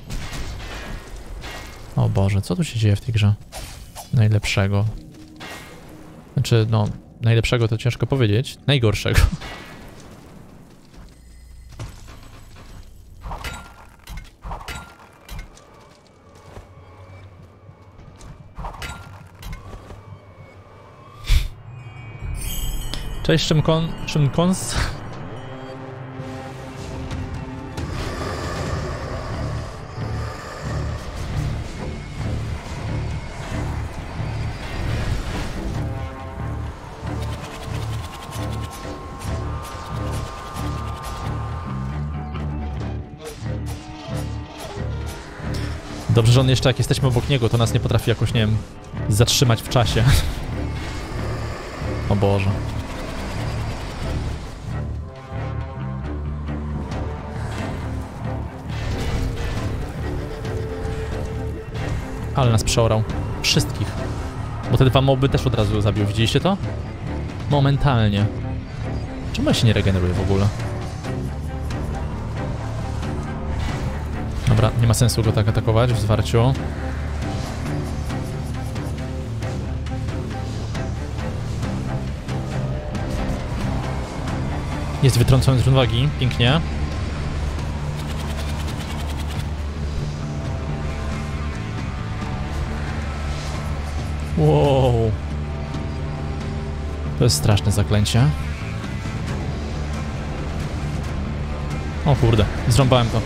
O Boże, co tu się dzieje w tej grze? Najlepszego. Znaczy, no, najlepszego to ciężko powiedzieć. Najgorszego. Cześć, Szymkon... Szymkons... Dobrze, że on jeszcze jak jesteśmy obok niego, to nas nie potrafi jakoś, nie wiem, zatrzymać w czasie. O Boże. Ale nas przeorał. Wszystkich. Bo te dwa moby też od razu zabił. Widzieliście to? Momentalnie. Czemu ja się nie regeneruje w ogóle? Dobra, nie ma sensu go tak atakować w zwarciu. Jest wytrącony z równowagi. Pięknie. Wow. To jest straszne zaklęcie. O kurde, zrąbałem to.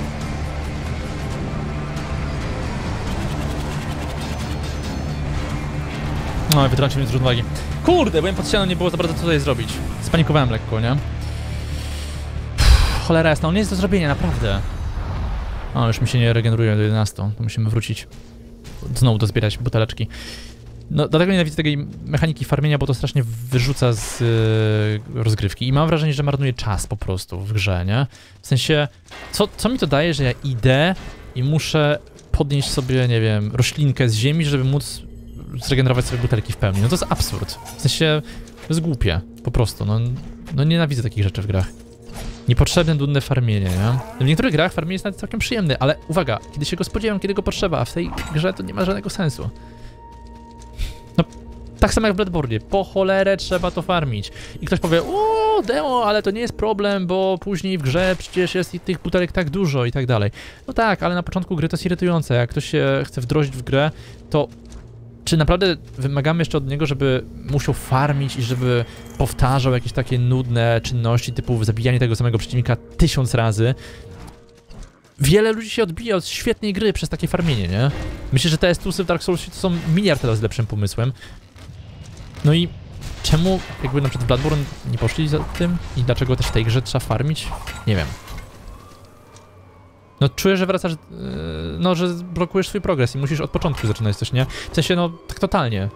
No, wytrącił mnie z równowagi. Kurde, byłem pod ścianą, nie było za bardzo co tutaj zrobić. Spanikowałem lekko, nie? Pff, cholera jasna, on nie jest do zrobienia, naprawdę. O, już mi się nie regeneruje do jedenastu, to musimy wrócić. Znowu dozbierać buteleczki. No, dlatego nienawidzę tej mechaniki farmienia, bo to strasznie wyrzuca z yy, rozgrywki i mam wrażenie, że marnuje czas po prostu w grze, nie? W sensie, co, co mi to daje, że ja idę i muszę podnieść sobie, nie wiem, roślinkę z ziemi, żeby móc zregenerować sobie butelki w pełni. No to jest absurd. W sensie, to jest głupie, po prostu, no, no nienawidzę takich rzeczy w grach. Niepotrzebne, nudne farmienie, nie? W niektórych grach farmienie jest nawet całkiem przyjemny, ale uwaga, kiedy się go spodziewam, kiedy go potrzeba, a w tej grze to nie ma żadnego sensu. No, tak samo jak w Bloodborne, po cholerę trzeba to farmić. I ktoś powie, o demo, ale to nie jest problem, bo później w grze przecież jest i tych butelek tak dużo i tak dalej. No tak, ale na początku gry to jest irytujące. Jak ktoś się chce wdrożyć w grę, to czy naprawdę wymagamy jeszcze od niego, żeby musiał farmić i żeby powtarzał jakieś takie nudne czynności typu zabijanie tego samego przeciwnika tysiąc razy? Wiele ludzi się odbija od świetnej gry przez takie farmienie, nie? Myślę, że te estusy w Dark Souls to są miliard razy lepszym pomysłem. No i czemu jakby na przykład w Bloodborne nie poszli za tym? I dlaczego też w tej grze trzeba farmić? Nie wiem. No czuję, że wracasz, yy, no, że blokujesz swój progres i musisz od początku zaczynać coś, nie? W sensie, no, tak totalnie.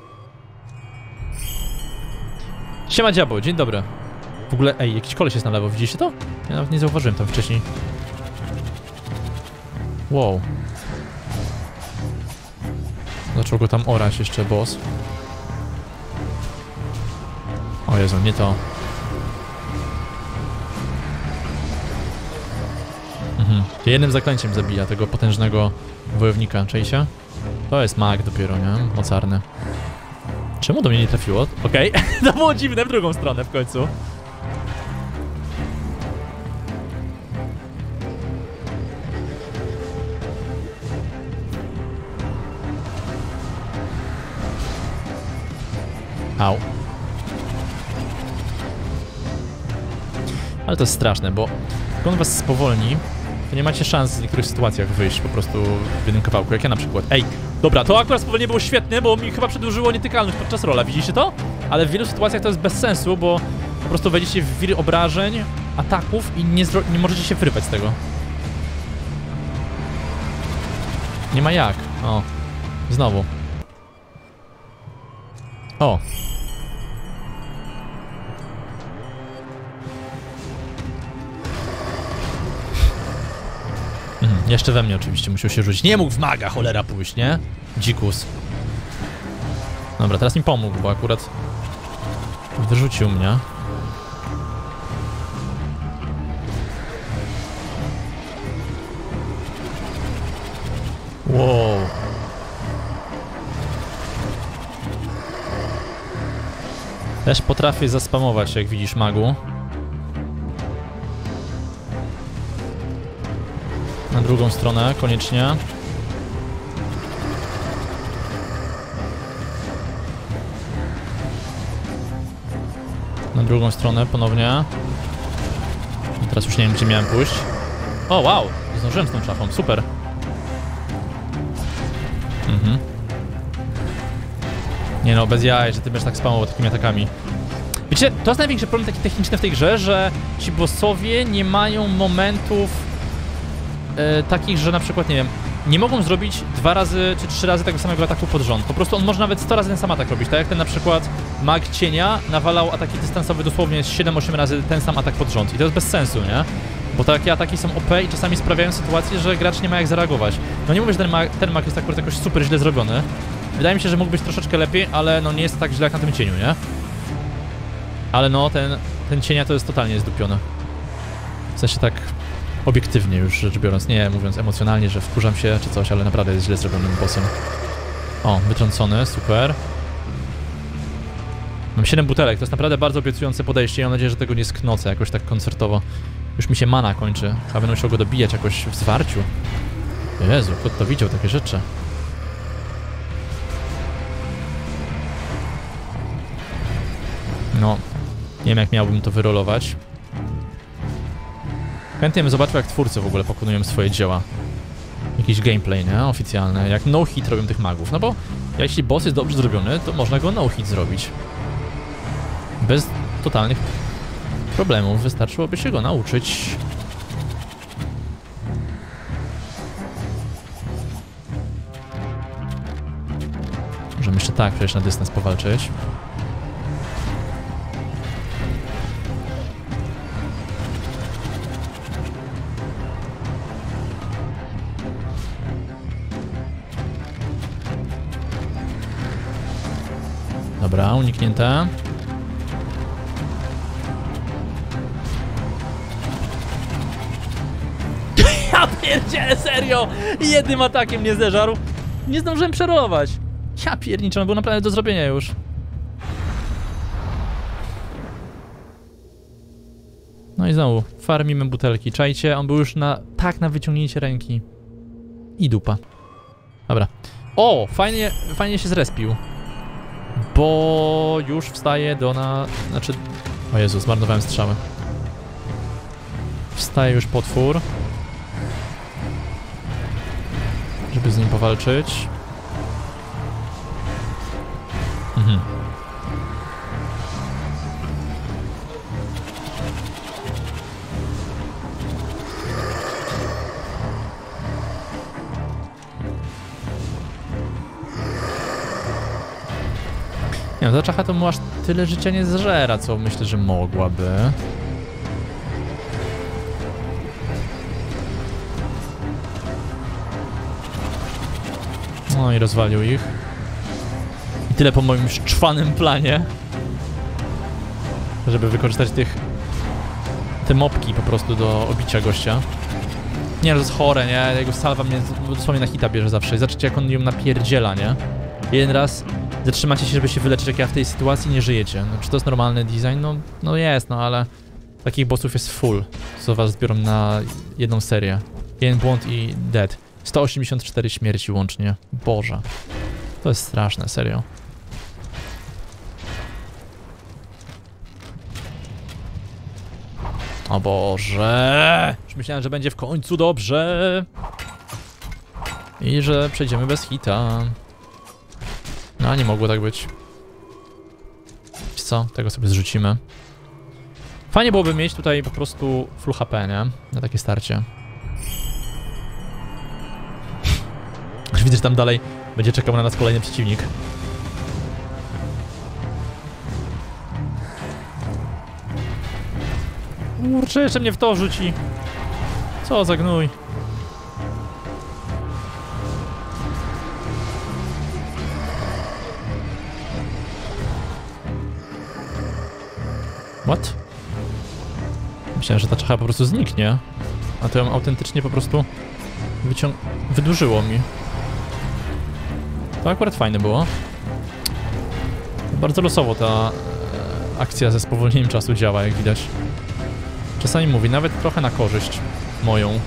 Siema Diabo, dzień dobry. W ogóle, ej, jakiś koleś jest na lewo, widzieliście to? Ja nawet nie zauważyłem tam wcześniej. Wow. Zaczął go tam orać jeszcze boss. O Jezu, nie to. Mhm. Jednym zaklęciem zabija tego potężnego wojownika, czajcie? To jest mag dopiero, nie? Mocarny. Czemu do mnie nie trafiło? Okej, okay. To było dziwne w drugą stronę w końcu. Au. Ale to jest straszne, bo jak on was spowolni, to nie macie szans w niektórych sytuacjach wyjść po prostu w jednym kawałku, jak ja na przykład. Ej, dobra, to akurat spowolnienie było świetne, bo mi chyba przedłużyło nietykalność podczas rola, widzicie to? Ale w wielu sytuacjach to jest bez sensu, bo po prostu wejdziecie w wir obrażeń, ataków i nie, nie możecie się wyrwać z tego. Nie ma jak. O, znowu. O. Mhm, jeszcze we mnie oczywiście musiał się rzucić. Nie mógł w maga, cholera, pójść, nie? Dzikus. Dobra, teraz mi pomógł, bo akurat wyrzucił mnie. Wow. Też potrafię zaspamować, jak widzisz, magu. Na drugą stronę, koniecznie. Na drugą stronę, ponownie. I teraz już nie wiem, gdzie miałem pójść. O, wow! Zdążyłem z tą szafą, super. Mhm. Nie no, bez jaj, że ty będziesz tak spamował takimi atakami. Wiecie, to jest największy problem taki techniczny w tej grze, że ci bossowie nie mają momentów e, takich, że na przykład, nie wiem, nie mogą zrobić dwa razy czy trzy razy tego samego ataku pod rząd. Po prostu on może nawet sto razy ten sam atak robić, tak jak ten na przykład mag cienia nawalał ataki dystansowe dosłownie siedem osiem razy ten sam atak pod rząd. I to jest bez sensu, nie? Bo takie ataki są O P i czasami sprawiają sytuację, że gracz nie ma jak zareagować. No nie mówię, że ten mag, ten mag jest akurat jakoś super źle zrobiony. Wydaje mi się, że mógł być troszeczkę lepiej, ale no nie jest tak źle jak na tym cieniu, nie? Ale no, ten, ten cienia to jest totalnie zdupiony. W sensie tak obiektywnie już rzecz biorąc, nie mówiąc emocjonalnie, że wkurzam się czy coś, ale naprawdę jest źle zrobionym bossem. O, wytrącony, super. Mam siedem butelek, to jest naprawdę bardzo obiecujące podejście i mam nadzieję, że tego nie sknocę jakoś tak koncertowo. Już mi się mana kończy, a będę musiał go dobijać jakoś w zwarciu. Jezu, kto to widział takie rzeczy? No, nie wiem jak miałbym to wyrolować. Chętnie bym zobaczył jak twórcy w ogóle pokonują swoje dzieła. Jakiś gameplay, nie? Oficjalny. Jak no-hit robią tych magów. No bo jeśli boss jest dobrze zrobiony, to można go no-hit zrobić. Bez totalnych problemów. Wystarczyłoby się go nauczyć. Możemy jeszcze tak przejść na dystans powalczyć. Dobra, uniknięte. Ja pierdzielę, serio! Jednym atakiem nie zeżarł. Nie zdążyłem przerolować. Ja pierniczę, on był naprawdę do zrobienia już. No i znowu, farmimy butelki. Czajcie, on był już na tak na wyciągnięcie ręki. I dupa. Dobra. O, fajnie, fajnie się zrespił. Bo już wstaje do na... Znaczy... O Jezu, zmarnowałem strzały. Wstaje już potwór. Żeby z nim powalczyć. Mhm. Nie wiem, ta czacha to mu aż tyle życia nie zżera, co myślę, że mogłaby. No i rozwalił ich. I tyle po moim szczwanym planie. Żeby wykorzystać tych... te mopki po prostu do obicia gościa. Nie, to jest chore, nie? Jego salwa mnie dosłownie na hita bierze zawsze. I zobaczcie jak on ją napierdziela, nie? Jeden raz zatrzymacie się, żeby się wyleczyć, jak ja w tej sytuacji nie żyjecie. No, czy to jest normalny design? No, no jest, no ale takich bossów jest full, co was zbiorą na jedną serię. Jeden błąd i dead. sto osiemdziesiąt cztery śmierci łącznie. Boże. To jest straszne, serio. O Boże! Już myślałem, że będzie w końcu dobrze. I że przejdziemy bez hita. No, nie mogło tak być. Wiecie co? Tego sobie zrzucimy. Fajnie byłoby mieć tutaj po prostu full H P, nie? Na takie starcie. Już widzę, że tam dalej będzie czekał na nas kolejny przeciwnik. Kurczę, jeszcze mnie w to rzuci. Co za gnój. What? Myślałem, że ta czacha po prostu zniknie. A to ją autentycznie po prostu wyciąg... wydłużyło mi. To akurat fajne było. Bardzo losowo ta e, akcja ze spowolnieniem czasu działa, jak widać. Czasami mówi, nawet trochę na korzyść moją.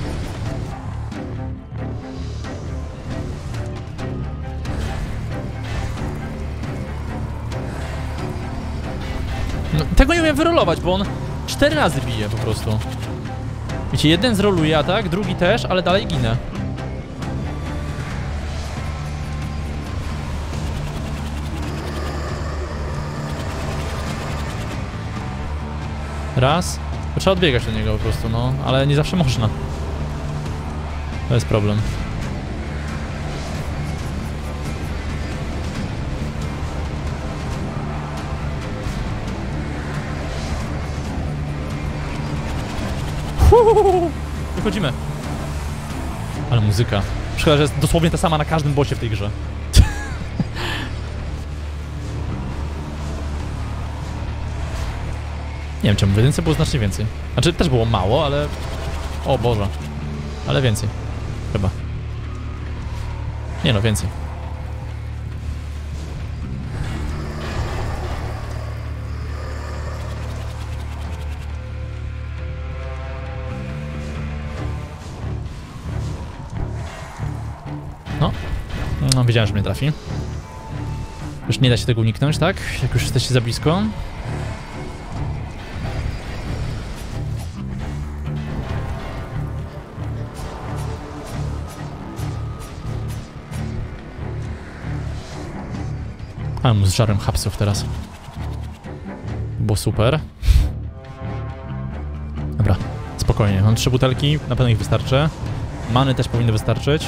No, tego nie umiem wyrolować, bo on cztery razy bije po prostu. Wiecie, jeden zroluje atak, drugi też, ale dalej ginę. Raz. To trzeba odbiegać do niego po prostu, no, ale nie zawsze można. To jest problem. Uhuhu. Wychodzimy. Ale muzyka. Szkoda, że jest dosłownie ta sama na każdym bossie w tej grze. Nie wiem czemu, w jedynce było znacznie więcej. Znaczy też było mało, ale... O Boże. Ale więcej. Chyba. Nie no, więcej. No. No, wiedziałem, że mnie trafi. Już nie da się tego uniknąć, tak? Jak już jesteście za blisko. Ale mu zżarłem hapsów teraz. Było super. Dobra, spokojnie. Mam trzy butelki, na pewno ich wystarczy. Many też powinny wystarczyć.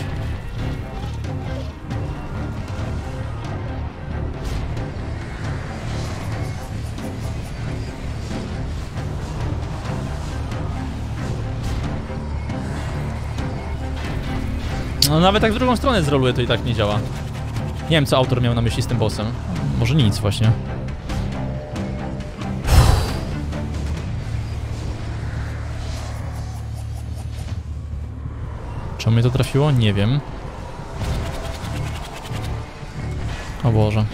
No nawet tak w drugą stronę zroluję, to i tak nie działa. Nie wiem, co autor miał na myśli z tym bossem. Może nic właśnie. Czemu mnie to trafiło? Nie wiem. O Boże.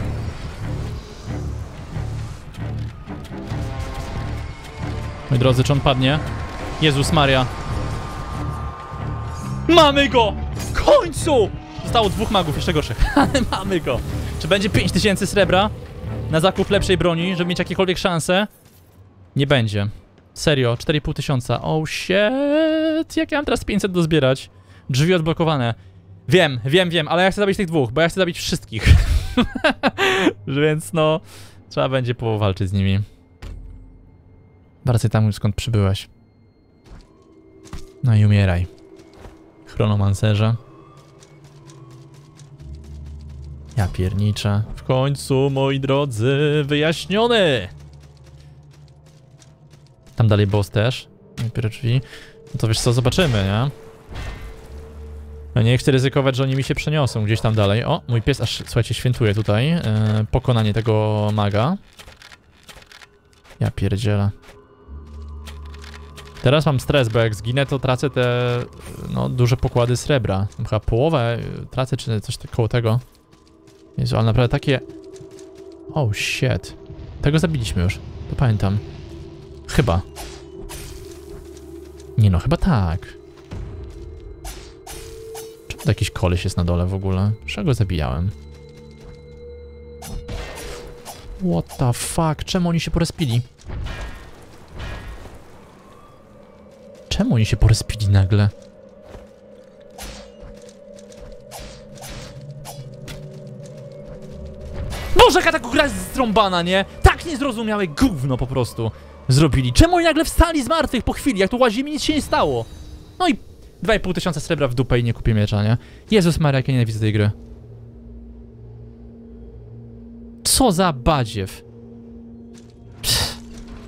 Moi drodzy, czy on padnie? Jezus Maria. Mamy go! W końcu! Zostało dwóch magów, jeszcze gorszych. Ale mamy go! Czy będzie pięć tysięcy srebra na zakup lepszej broni, żeby mieć jakiekolwiek szanse? Nie będzie. Serio, cztery i pół tysiąca. Oh shit! Jak ja mam teraz pięćset do zbierać? Drzwi odblokowane. Wiem, wiem, wiem, ale ja chcę zabić tych dwóch, bo ja chcę zabić wszystkich. Więc no, trzeba będzie powalczyć z nimi. Wracaj tam, skąd przybyłeś. No i umieraj. Chronomancerze. Ja pierniczę. W końcu, moi drodzy, wyjaśniony! Tam dalej boss też. Dopiero drzwi. No to wiesz co, zobaczymy, nie? No nie chcę ryzykować, że oni mi się przeniosą gdzieś tam dalej. O, mój pies aż, słuchajcie, świętuje tutaj. Yy, pokonanie tego maga. Ja pierdzielę. Teraz mam stres, bo jak zginę, to tracę te, no, duże pokłady srebra. Chyba połowę tracę, czy coś koło tego. Jezu, ale naprawdę takie... Oh shit. Tego zabiliśmy już, to pamiętam. Chyba. Nie no, chyba tak. Czemu to jakiś koleś jest na dole w ogóle? Czego zabijałem? What the fuck? Czemu oni się porespili? Czemu oni się porespili nagle? Boże, jaka ta gra jest zrąbana, nie? Tak niezrozumiałe gówno po prostu zrobili. Czemu oni nagle wstali z martwych po chwili? Jak tu łazimy, nic się nie stało. No i dwa i pół tysiąca srebra w dupę i nie kupię miecza, nie? Jezus Maria, jak ja nienawidzę tej gry. Co za badziew. Pff.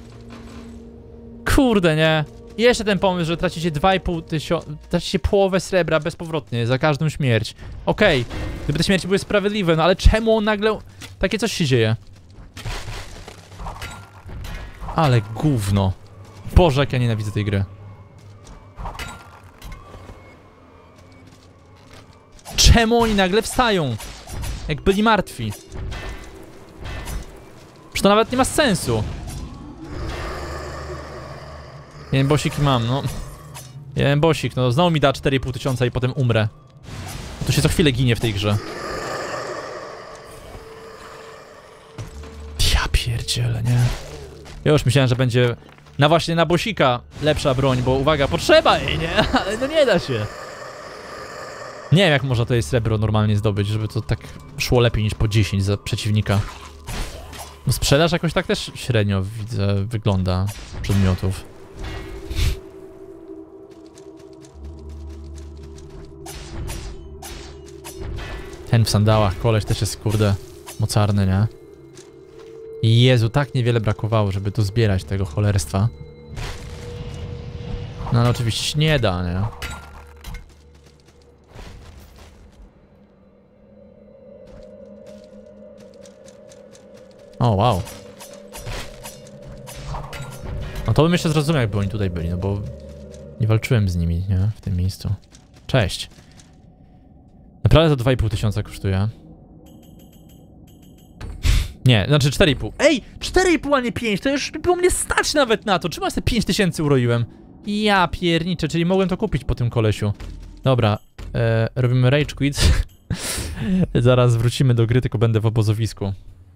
Kurde, nie? I jeszcze ten pomysł, że tracicie dwa i pół tysiąca... Tracicie połowę srebra bezpowrotnie za każdą śmierć. Okej, okay. Gdyby te śmierci były sprawiedliwe, no ale czemu on nagle... Takie coś się dzieje? Ale gówno. Boże, jak ja nienawidzę tej gry. Czemu oni nagle wstają? Jak byli martwi. Przecież to nawet nie ma sensu. Jeden bosik mam, no. Jeden bosik, no znowu mi da cztery i pół tysiąca i potem umrę. To się co chwilę ginie w tej grze. Ja pierdzielę, nie? Ja już myślałem, że będzie na właśnie na bosika lepsza broń, bo uwaga, potrzeba jej, nie? Ale no nie da się. Nie wiem, jak można to jest srebro normalnie zdobyć, żeby to tak szło lepiej niż po dziesięć za przeciwnika. No sprzedaż jakoś tak też średnio widzę, wygląda przedmiotów. Ten w sandałach, koleś też jest, kurde, mocarny, nie? Jezu, tak niewiele brakowało, żeby tu zbierać tego cholerstwa. No ale oczywiście się nie da, nie? O, wow. No to bym jeszcze zrozumiał, jakby oni tutaj byli, no bo nie walczyłem z nimi, nie? W tym miejscu. Cześć. Naprawdę to dwa i pół tysiąca kosztuje. Nie, znaczy cztery i pół. Ej! cztery i pół, a nie pięć, to już było mnie stać nawet na to. Czemu ja sobie pięć tysięcy uroiłem? Ja pierniczę, czyli mogłem to kupić po tym kolesiu. Dobra, e, robimy rage quit. Zaraz wrócimy do gry, tylko będę w obozowisku.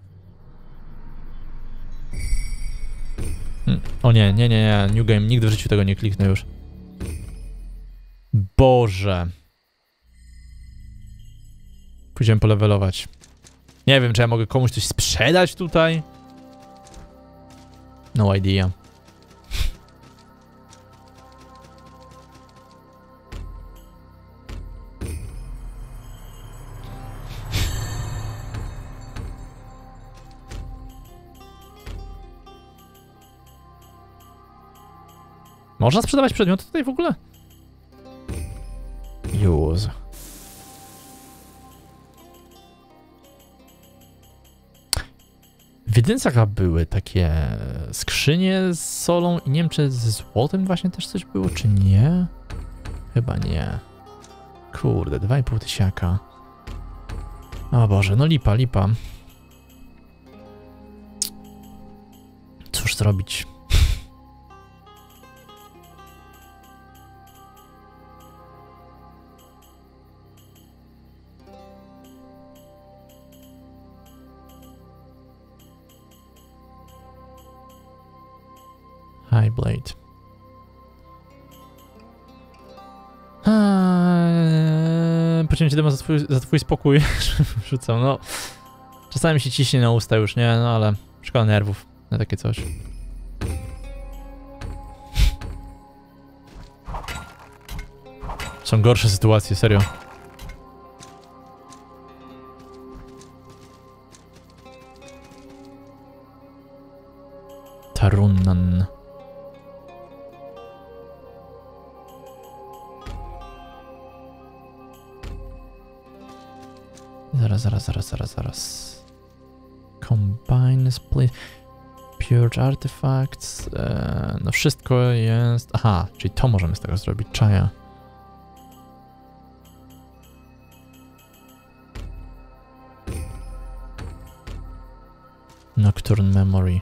Hmm. O nie, nie, nie, nie, new game, nigdy w życiu tego nie kliknę już. Boże. Pójdziemy polewelować. Nie wiem, czy ja mogę komuś coś sprzedać tutaj? No idea. Można sprzedawać przedmioty tutaj w ogóle? Use. W jedynce chyba były takie skrzynie z solą i nie wiem, czy ze złotem właśnie też coś było, czy nie? Chyba nie. Kurde, dwa i pół tysiaka. O Boże, no lipa, lipa. Cóż zrobić? High Blade. Eee, Pociągnę demo za twój, za twój spokój. Rzucam, no. Czasami się ciśnie na usta już, nie? No ale szkoda nerwów na takie coś. Są gorsze sytuacje, serio. Tarunnan. Zaraz, zaraz, zaraz, zaraz, zaraz. Combine, split, purge artifacts. E, no wszystko jest... Aha, czyli to możemy z tego zrobić. Czaja. Nocturne memory.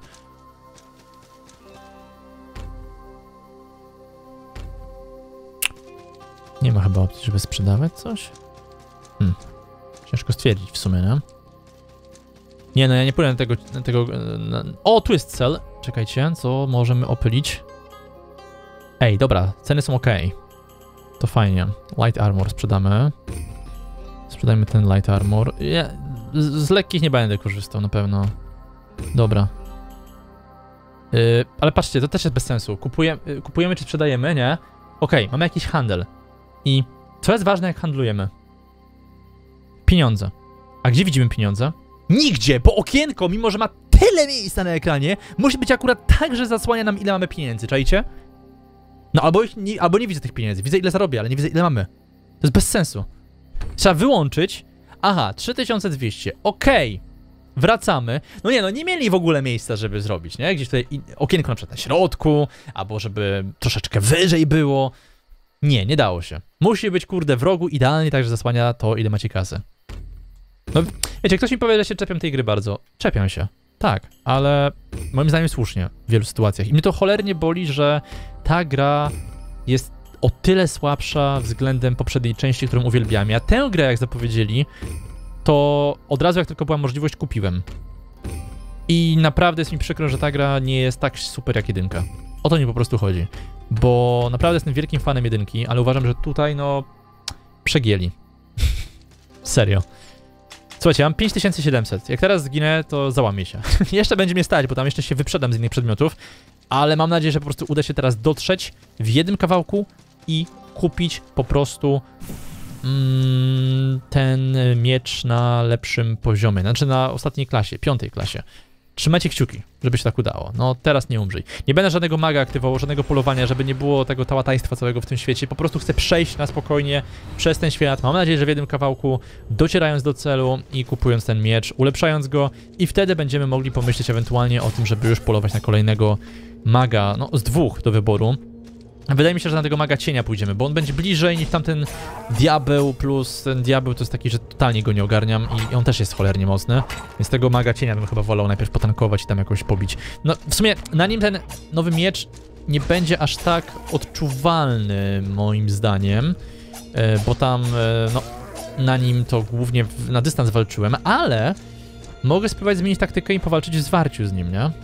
Nie ma chyba opcji, żeby sprzedawać coś? Hmm. Ciężko stwierdzić w sumie, nie? Nie, no ja nie pójdę na tego... Na tego na... O, tu jest cel. Czekajcie, co możemy opylić? Ej, dobra, ceny są ok. To fajnie. Light armor sprzedamy. Sprzedajmy ten light armor. Ja z, z lekkich nie będę korzystał na pewno. Dobra. Yy, ale patrzcie, to też jest bez sensu. Kupuje, yy, kupujemy czy sprzedajemy, nie? Okej, okay, mamy jakiś handel. I co jest ważne, jak handlujemy? Pieniądze. A gdzie widzimy pieniądze? Nigdzie, bo okienko, mimo że ma tyle miejsca na ekranie, musi być akurat tak, że zasłania nam, ile mamy pieniędzy, czajcie? No albo, ich nie, albo nie widzę tych pieniędzy, widzę ile zarobię, ale nie widzę ile mamy. To jest bez sensu. Trzeba wyłączyć. Aha, trzy tysiące dwieście, okej. Okay. Wracamy. No nie, no nie mieli w ogóle miejsca, żeby zrobić, nie? Gdzieś tutaj okienko na przykład na środku, albo żeby troszeczkę wyżej było. Nie, nie dało się. Musi być, kurde, w rogu idealnie, tak, że zasłania to, ile macie kasy. No, wiecie, ktoś mi powie, że się czepiam tej gry bardzo. Czepiam się. Tak, ale moim zdaniem słusznie w wielu sytuacjach. I mnie to cholernie boli, że ta gra jest o tyle słabsza względem poprzedniej części, którą uwielbiałem. Ja tę grę, jak zapowiedzieli, to od razu, jak tylko była możliwość, kupiłem. I naprawdę jest mi przykro, że ta gra nie jest tak super jak jedynka. O to mi po prostu chodzi. Bo naprawdę jestem wielkim fanem jedynki, ale uważam, że tutaj, no, przegięli. Serio. Słuchajcie, mam pięć tysięcy siedemset. Jak teraz zginę, to załamię się. Jeszcze będzie mnie stać, bo tam jeszcze się wyprzedam z innych przedmiotów. Ale mam nadzieję, że po prostu uda się teraz dotrzeć w jednym kawałku i kupić po prostu mm, ten miecz na lepszym poziomie. Znaczy na ostatniej klasie, piątej klasie. Trzymajcie kciuki, żeby się tak udało. No teraz nie umrzyj. Nie będę żadnego maga aktywował, żadnego polowania, żeby nie było tego tałataństwa całego w tym świecie. Po prostu chcę przejść na spokojnie przez ten świat. Mam nadzieję, że w jednym kawałku, docierając do celu i kupując ten miecz, ulepszając go i wtedy będziemy mogli pomyśleć ewentualnie o tym, żeby już polować na kolejnego maga, no z dwóch do wyboru. Wydaje mi się, że na tego maga cienia pójdziemy, bo on będzie bliżej niż tamten diabeł, plus ten diabeł to jest taki, że totalnie go nie ogarniam i on też jest cholernie mocny, więc tego maga cienia bym chyba wolał najpierw potankować i tam jakoś pobić. No w sumie na nim ten nowy miecz nie będzie aż tak odczuwalny moim zdaniem, bo tam no na nim to głównie na dystans walczyłem, ale mogę spróbować zmienić taktykę i powalczyć w zwarciu z nim, nie?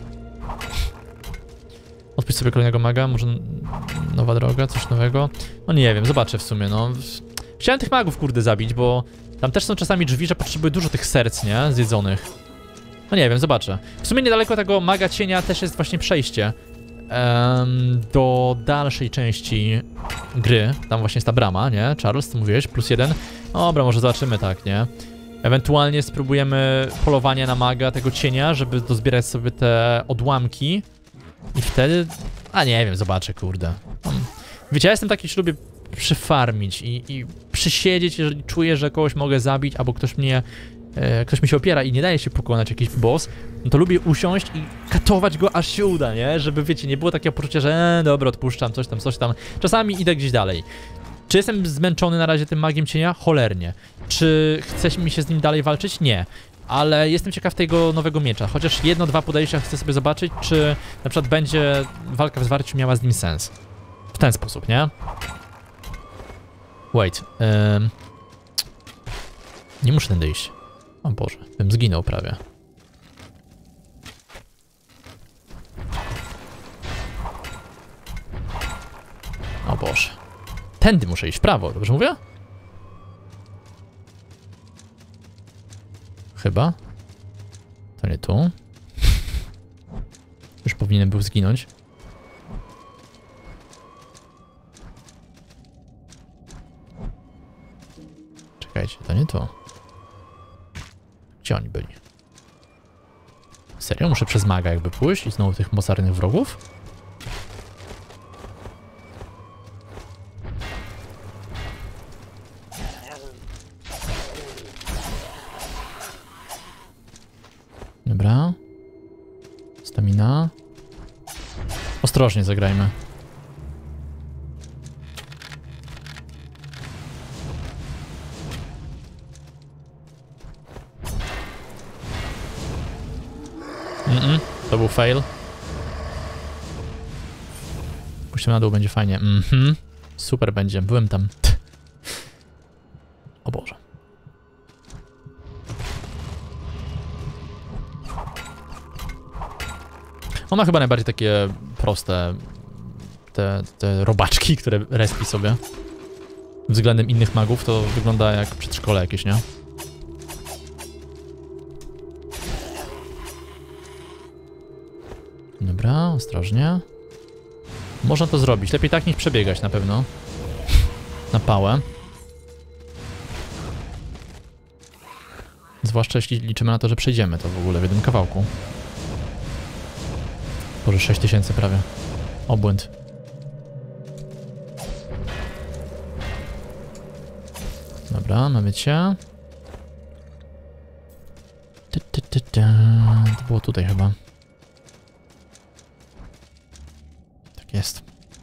Odpisz sobie kolejnego maga, może nowa droga, coś nowego? No nie wiem, zobaczę w sumie, no. Chciałem tych magów, kurde, zabić, bo tam też są czasami drzwi, że potrzebuję dużo tych serc, nie? Zjedzonych. No nie wiem, zobaczę. W sumie niedaleko tego maga cienia też jest właśnie przejście um, do dalszej części gry. Tam właśnie jest ta brama, nie? Charles, ty mówiłeś, plus jeden. Dobra, może zobaczymy tak, nie? Ewentualnie spróbujemy polowania na maga tego cienia, żeby dozbierać sobie te odłamki. I wtedy... A nie wiem, zobaczę, kurde. Wiecie, ja jestem taki, że lubię przyfarmić i, i przysiedzieć, jeżeli czuję, że kogoś mogę zabić, albo ktoś mnie... E, ktoś mi się opiera i nie daje się pokonać jakiś boss, no to lubię usiąść i katować go, aż się uda, nie? Żeby, wiecie, nie było takiego poczucia, że e, dobra, odpuszczam, coś tam, coś tam. Czasami idę gdzieś dalej. Czy jestem zmęczony na razie tym magiem cienia? Cholernie. Czy chce mi się z nim dalej walczyć? Nie. Ale jestem ciekaw tego nowego miecza, chociaż jedno, dwa podejścia chcę sobie zobaczyć, czy na przykład będzie walka w zwarciu miała z nim sens. W ten sposób, nie? Wait. Um, nie muszę tędy iść. O Boże, bym zginął prawie. O Boże. Tędy muszę iść w prawo, dobrze mówię? Chyba. To nie tu. Już powinienem był zginąć. Czekajcie, to nie to. Gdzie oni byli? Serio? Muszę przez maga jakby pójść i znowu tych mocarnych wrogów? Dobra. Stamina. Ostrożnie zagrajmy. Mm-mm, to był fail. Puścimy na dół, będzie fajnie. Mhm. Super będzie, byłem tam. O Boże. On ma chyba najbardziej takie proste te, te robaczki, które respi sobie. Względem innych magów to wygląda jak przedszkole jakieś, nie? Dobra, ostrożnie. Można to zrobić. Lepiej tak niż przebiegać na pewno. Na pałę. Zwłaszcza jeśli liczymy na to, że przejdziemy to w ogóle w jednym kawałku. Boże, sześć tysięcy prawie. Obłęd. Dobra, mamy cię. To było tutaj chyba. Tak jest.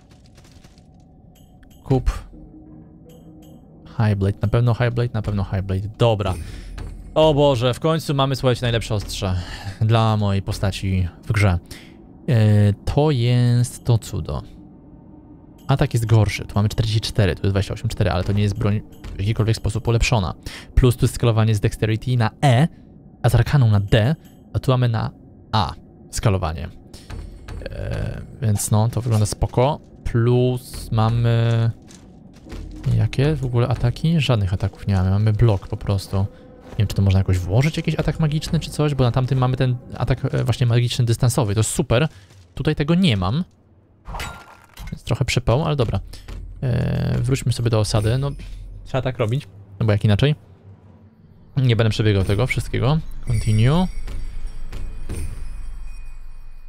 Kup. Highblade, na pewno Highblade, na pewno Highblade. Dobra. O Boże, w końcu mamy, słuchajcie, najlepsze ostrze dla mojej postaci w grze. Yy, to jest to cudo. Atak jest gorszy, tu mamy czterdzieści cztery, tu jest dwadzieścia osiem cztery, ale to nie jest broń w jakikolwiek sposób ulepszona. Plus tu jest skalowanie z Dexterity na E, a z Arkaną na D, a tu mamy na A skalowanie. Yy, więc no, to wygląda spoko. Plus mamy... Jakie w ogóle ataki? Żadnych ataków nie mamy, mamy blok po prostu. Nie wiem, czy to można jakoś włożyć, jakiś atak magiczny czy coś, bo na tamtym mamy ten atak właśnie magiczny dystansowy, to jest super. Tutaj tego nie mam. Więc trochę przypał, ale dobra. Eee, wróćmy sobie do osady, no trzeba tak robić, no bo jak inaczej. Nie będę przebiegał tego wszystkiego. Continue.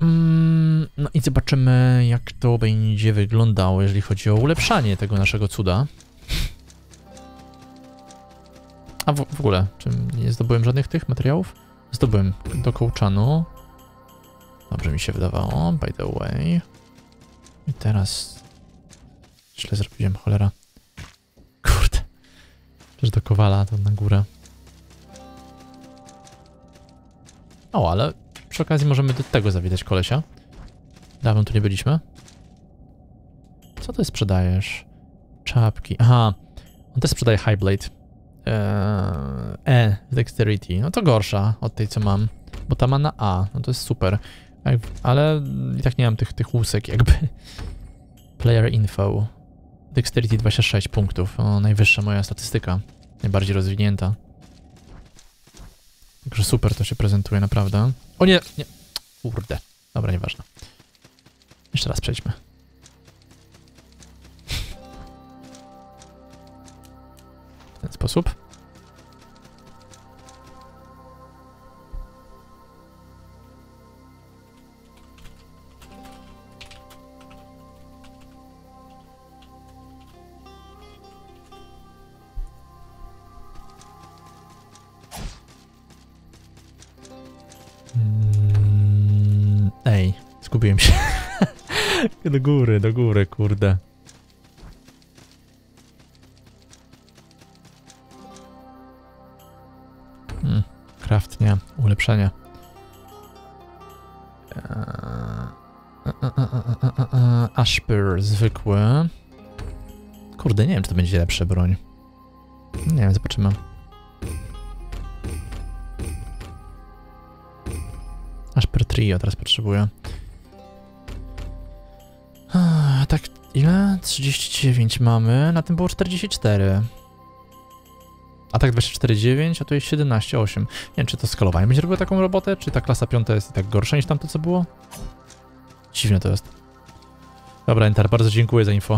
Mm, no i zobaczymy, jak to będzie wyglądało, jeżeli chodzi o ulepszanie tego naszego cuda. A w, w ogóle, czy nie zdobyłem żadnych tych materiałów? Zdobyłem do kołczanu. Dobrze mi się wydawało, by the way. I teraz... Źle zrobiłem, cholera. Kurde. Też do kowala, to na górę. O, ale przy okazji możemy do tego zawitać kolesia. Dawno tu nie byliśmy. Co ty sprzedajesz? Czapki. Aha. On też sprzedaje High Blade. Eee, E, Dexterity. No to gorsza od tej, co mam. Bo ta ma na A. No to jest super. Ale i tak nie mam tych, tych łusek jakby. Player Info. Dexterity dwadzieścia sześć punktów. O, najwyższa moja statystyka. Najbardziej rozwinięta. Także super to się prezentuje, naprawdę. O nie, nie. Kurde. Dobra, nieważne. Jeszcze raz przejdźmy. W ten sposób. Ej, zgubiłem się. Do góry, do góry, kurde. Hmm, craft, nie, ulepszenie. Ashper zwykły. Kurde, nie wiem, czy to będzie lepsza broń. Nie wiem, zobaczymy. Ashper Trio teraz potrzebuję. A, tak, ile? trzydzieści dziewięć mamy, na tym było czterdzieści cztery. A tak dwadzieścia cztery dziewięć, a tu jest siedemnaście osiem. Nie wiem, czy to skalowanie będzie robiło taką robotę, czy ta klasa piąta jest i tak gorsza niż tamto, co było? Dziwne to jest. Dobra, Enter, bardzo dziękuję za info.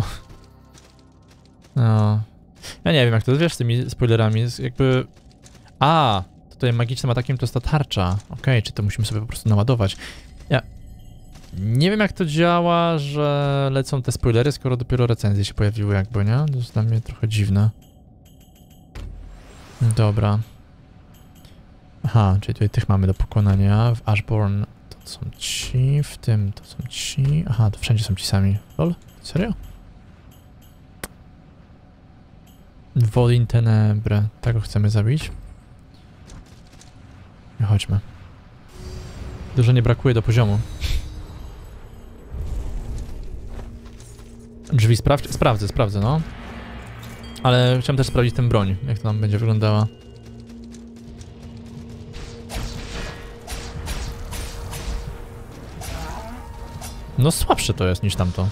No. Ja nie wiem, jak to wiesz z tymi spoilerami, jest jakby... A, tutaj magicznym atakiem to jest ta tarcza. Okej, okay, czy to musimy sobie po prostu naładować. Ja nie wiem, jak to działa, że lecą te spoilery, skoro dopiero recenzje się pojawiły jakby, nie? To jest dla mnie trochę dziwne. Dobra. Aha, czyli tutaj tych mamy do pokonania. W Ashbourne to są ci, w tym to są ci. Aha, to wszędzie są ci sami. Lol? Serio? Wodin Tenebre. Tego chcemy zabić. No chodźmy. Dużo nie brakuje do poziomu. Drzwi sprawdź? Sprawdzę, sprawdzę, no. Ale chciałem też sprawdzić tę broń, jak to nam będzie wyglądała. No słabsze to jest niż tamto.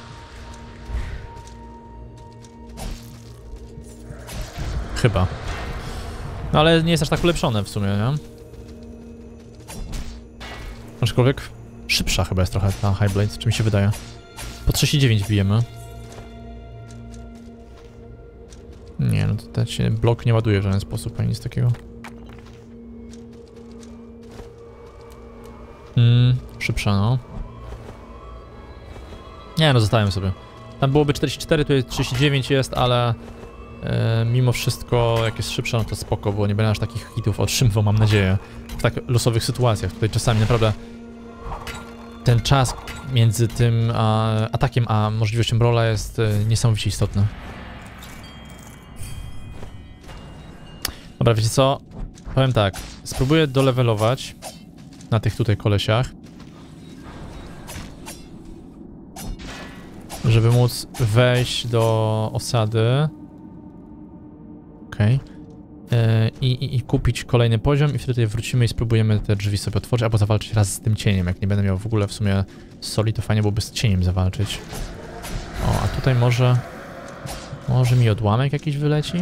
Chyba. No ale nie jest aż tak ulepszone w sumie, nie? Aczkolwiek szybsza chyba jest trochę ta High Blade, czy mi się wydaje. Po trzydzieści dziewięć bijemy. Nie, no to ten się blok nie ładuje w żaden sposób, ani nic takiego. Hmm, szybsza, no. Nie, no zostawiam sobie. Tam byłoby czterdzieści cztery, tu jest trzydzieści dziewięć jest, ale e, mimo wszystko, jak jest szybsza, no to spoko, bo nie będę aż takich hitów otrzymywał, mam nadzieję. W tak losowych sytuacjach. Tutaj czasami naprawdę ten czas między tym a, atakiem a możliwością rola jest e, niesamowicie istotny. Dobra, wiecie co? Powiem tak, spróbuję dolevelować na tych tutaj kolesiach, żeby móc wejść do osady. Okej. Okay. I, i, I kupić kolejny poziom i wtedy wrócimy i spróbujemy te drzwi sobie otworzyć, albo zawalczyć raz z tym cieniem. Jak nie będę miał w ogóle w sumie soli, to fajnie byłoby z cieniem zawalczyć. O, a tutaj może... Może mi odłamek jakiś wyleci?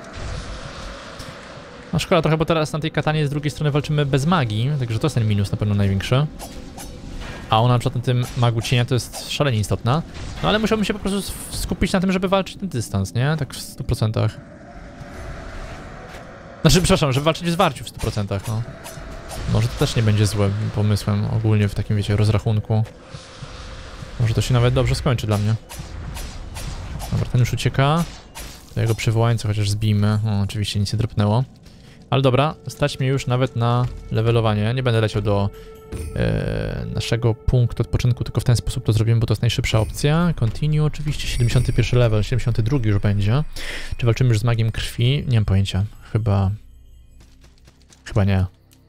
No szkoda trochę, bo teraz na tej katanie z drugiej strony walczymy bez magii, także to jest ten minus na pewno największy. A ona na przykład na tym magu cienia to jest szalenie istotna. No ale musiałbym się po prostu skupić na tym, żeby walczyć ten dystans, nie? Tak w stu procentach. Znaczy, przepraszam, żeby walczyć w zwarciu w stu procentach, no. Może to też nie będzie złym pomysłem ogólnie w takim, wiecie, rozrachunku. Może to się nawet dobrze skończy dla mnie. Dobra, ten już ucieka. To jego przywołańca chociaż zbijmy. O, oczywiście nic nie dropnęło. Ale dobra, stać mnie już nawet na levelowanie. Nie będę leciał do e, naszego punktu odpoczynku, tylko w ten sposób to zrobimy, bo to jest najszybsza opcja. Continue oczywiście, siedemdziesiąty pierwszy level, siedemdziesiąty drugi już będzie. Czy walczymy już z magiem krwi? Nie mam pojęcia. Chyba... Chyba nie.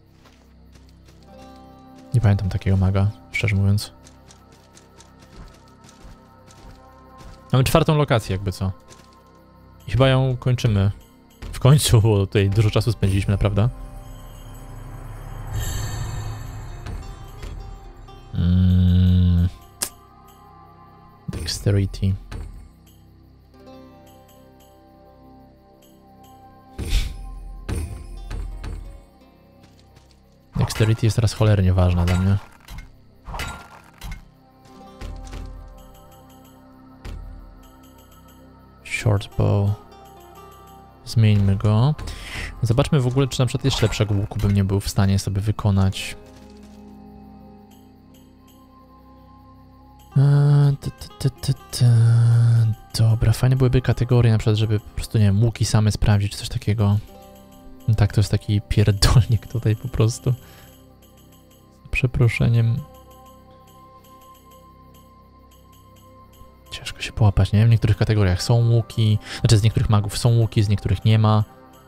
Nie pamiętam takiego maga, szczerze mówiąc. Mamy czwartą lokację, jakby co. I chyba ją kończymy. W końcu, bo tutaj dużo czasu spędziliśmy, naprawdę. Mm. Dexterity. Dexterity jest teraz cholernie ważna dla mnie. Short bow. Zmieńmy go. Zobaczmy w ogóle, czy na przykład jeszcze lepszego łuku bym nie był w stanie sobie wykonać. Eee, t, t, t, t. Dobra, fajne byłyby kategorie, na przykład, żeby po prostu, nie wiem, łuki same sprawdzić, coś takiego. No tak, to jest taki pierdolnik tutaj po prostu. Z przeproszeniem. Ciężko się połapać, nie wiem, w niektórych kategoriach są łuki, znaczy z niektórych magów są łuki, z niektórych nie ma.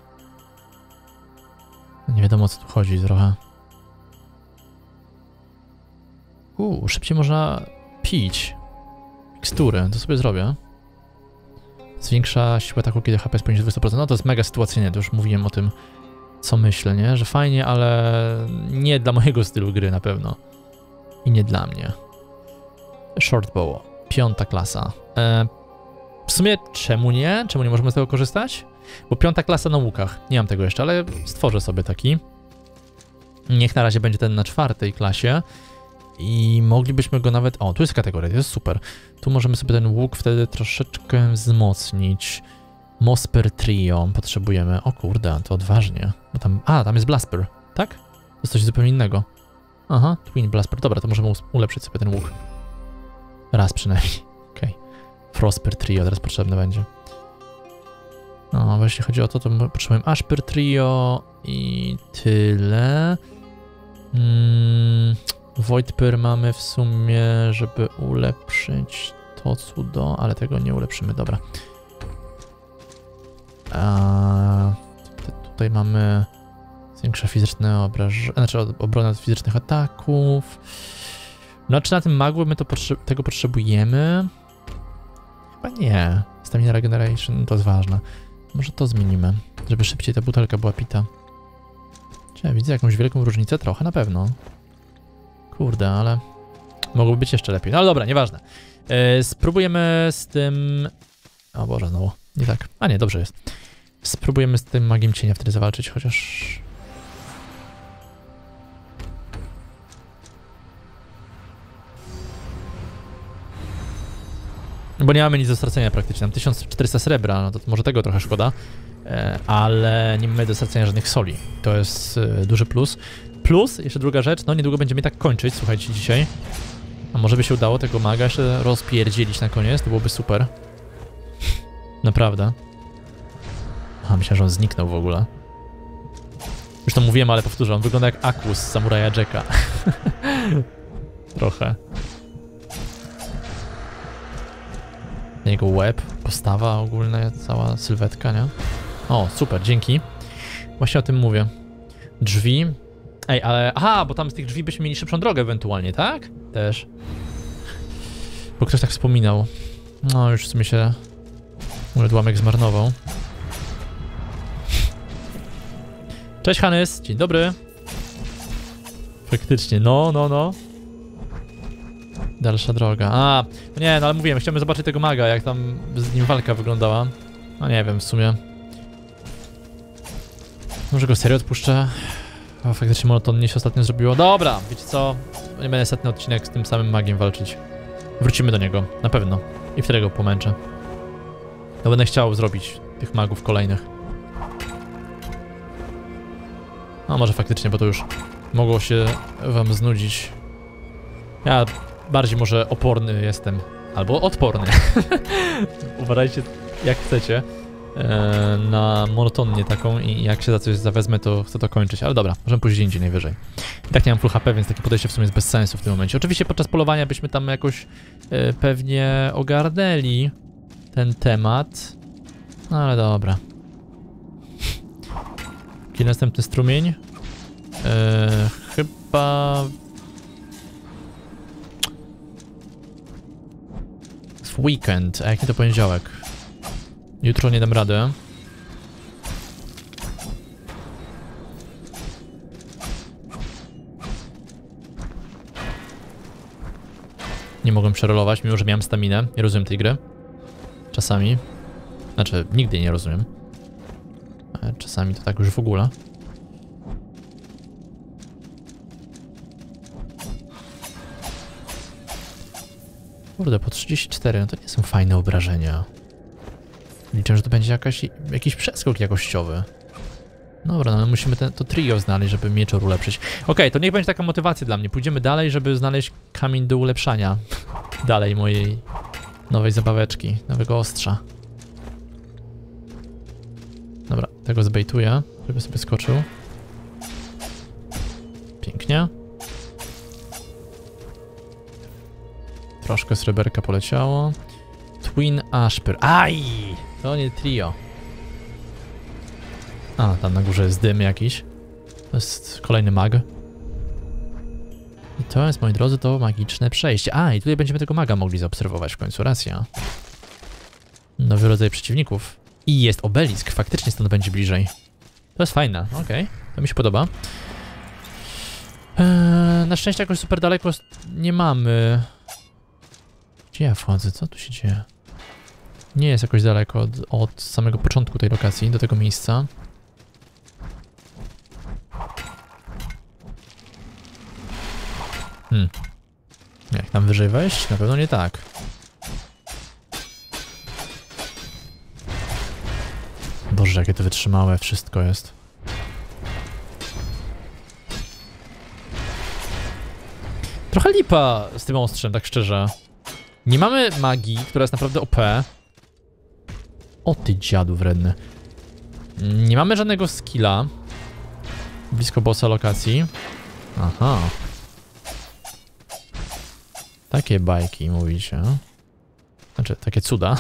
Nie wiadomo, o co tu chodzi trochę. Uuu, szybciej można pić mikstury, to sobie zrobię. Zwiększa siłę ataku, kiedy H P jest poniżej dwudziestu procent. No to jest mega sytuacyjne, to już mówiłem o tym, co myślę, nie? Że fajnie, ale nie dla mojego stylu gry na pewno. I nie dla mnie. Shortbow, piąta klasa. E, w sumie czemu nie? Czemu nie możemy z tego korzystać? Bo piąta klasa na łukach. Nie mam tego jeszcze, ale stworzę sobie taki. Niech na razie będzie ten na czwartej klasie. I moglibyśmy go nawet... O, tu jest kategoria, to jest super. Tu możemy sobie ten łuk wtedy troszeczkę wzmocnić. Mosper Trio potrzebujemy. O kurde, to odważnie. Bo tam... A, tam jest Blasper, tak? To jest coś zupełnie innego. Aha, Twin Blasper. Dobra, to możemy ulepszyć sobie ten łuk. Raz przynajmniej. Okej. Okay. Frosper Trio teraz potrzebne będzie. No, bo jeśli chodzi o to, to potrzebujemy Ashper Trio i tyle. Hmm... Voidper mamy w sumie, żeby ulepszyć to cudo, ale tego nie ulepszymy, dobra. A, tutaj mamy zwiększa fizyczne obrażenia, znaczy obronę od fizycznych ataków. No, czy na tym magu my to potrze tego potrzebujemy? Chyba nie. Stamina Regeneration to jest ważne. Może to zmienimy, żeby szybciej ta butelka była pita. Czy ja widzę jakąś wielką różnicę? Trochę na pewno. Kurde, ale mogłoby być jeszcze lepiej. No ale dobra, nieważne. Yy, spróbujemy z tym... O Boże, znowu. Nie tak. A nie, dobrze jest. Spróbujemy z tym magiem cienia wtedy zawalczyć, chociaż... Bo nie mamy nic do stracenia praktycznie. Mam tysiąc czterysta srebra, no to może tego trochę szkoda. Yy, ale nie mamy do stracenia żadnych soli. To jest yy, duży plus. Plus, jeszcze druga rzecz, no niedługo będziemy tak kończyć, słuchajcie, dzisiaj. A może by się udało tego maga jeszcze rozpierdzielić na koniec, to byłoby super. Naprawdę. A, myślałem, że on zniknął w ogóle. Już to mówiłem, ale powtórzę, on wygląda jak Aquus z Samuraja Jacka. Trochę. Jego łeb, postawa ogólna, cała sylwetka, nie? O, super, dzięki. Właśnie o tym mówię. Drzwi. Ej, ale... Aha, bo tam z tych drzwi byśmy mieli szybszą drogę ewentualnie, tak? Też. Bo ktoś tak wspominał. No, już w sumie się... Odłamek zmarnował. Cześć, Hannes. Dzień dobry. Faktycznie, no, no, no. Dalsza droga. A, no nie, no ale mówiłem, chciałbym zobaczyć tego maga, jak tam z nim walka wyglądała. No nie wiem, w sumie. Może go serio odpuszczę? O, faktycznie monotonnie się ostatnio zrobiło. Dobra, wiecie co? Nie będę setny odcinek z tym samym magiem walczyć. Wrócimy do niego, na pewno. I wtedy go pomęczę. No będę chciał zrobić tych magów kolejnych. No może faktycznie, bo to już mogło się wam znudzić. Ja bardziej może oporny jestem. Albo odporny. Uważajcie jak chcecie. E, na monotonię taką i jak się za coś zawezmę, to chcę to kończyć. Ale dobra, możemy pójść indziej najwyżej. I tak nie mam full H P, więc takie podejście w sumie jest bez sensu w tym momencie. Oczywiście podczas polowania byśmy tam jakoś e, pewnie ogarnęli ten temat. No ale dobra. Jaki następny strumień? E, chyba... W weekend, a jaki to poniedziałek? Jutro nie dam rady. Nie mogłem przerolować, mimo że miałem staminę. Nie rozumiem tej gry. Czasami. Znaczy, nigdy nie rozumiem. Ale czasami to tak już w ogóle. Kurde, po trzydzieści cztery, no to nie są fajne obrażenia. Liczę, że to będzie jakaś, jakiś przeskok jakościowy. Dobra, no musimy ten, to trio znaleźć, żeby mieczor ulepszyć. Okej, okay, to niech będzie taka motywacja dla mnie. Pójdziemy dalej, żeby znaleźć kamień do ulepszania. Dalej mojej nowej zabaweczki, nowego ostrza. Dobra, tego zbejtuję, żeby sobie skoczył. Pięknie. Troszkę sreberka poleciało. Twin Ashper. Aj! To nie trio. A, tam na górze jest dym jakiś. To jest kolejny mag. I to jest, moi drodzy, to magiczne przejście. A, i tutaj będziemy tego maga mogli zaobserwować w końcu. Racja. Nowy rodzaj przeciwników. I jest obelisk. Faktycznie stąd będzie bliżej. To jest fajne. Okej. Okay. To mi się podoba. Eee, na szczęście jakoś super daleko nie mamy. Gdzie ja wchodzę? Co tu się dzieje? Nie jest jakoś daleko od, od samego początku tej lokacji, do tego miejsca. Hmm. Jak tam wyżej wejść? Na pewno nie tak. Boże, jakie to wytrzymałe wszystko jest. Trochę lipa z tym ostrzem, tak szczerze. Nie mamy magii, która jest naprawdę O P. O ty dziadu wredny. Nie mamy żadnego skilla blisko bossa lokacji. Aha. Takie bajki mówicie. Znaczy, takie cuda.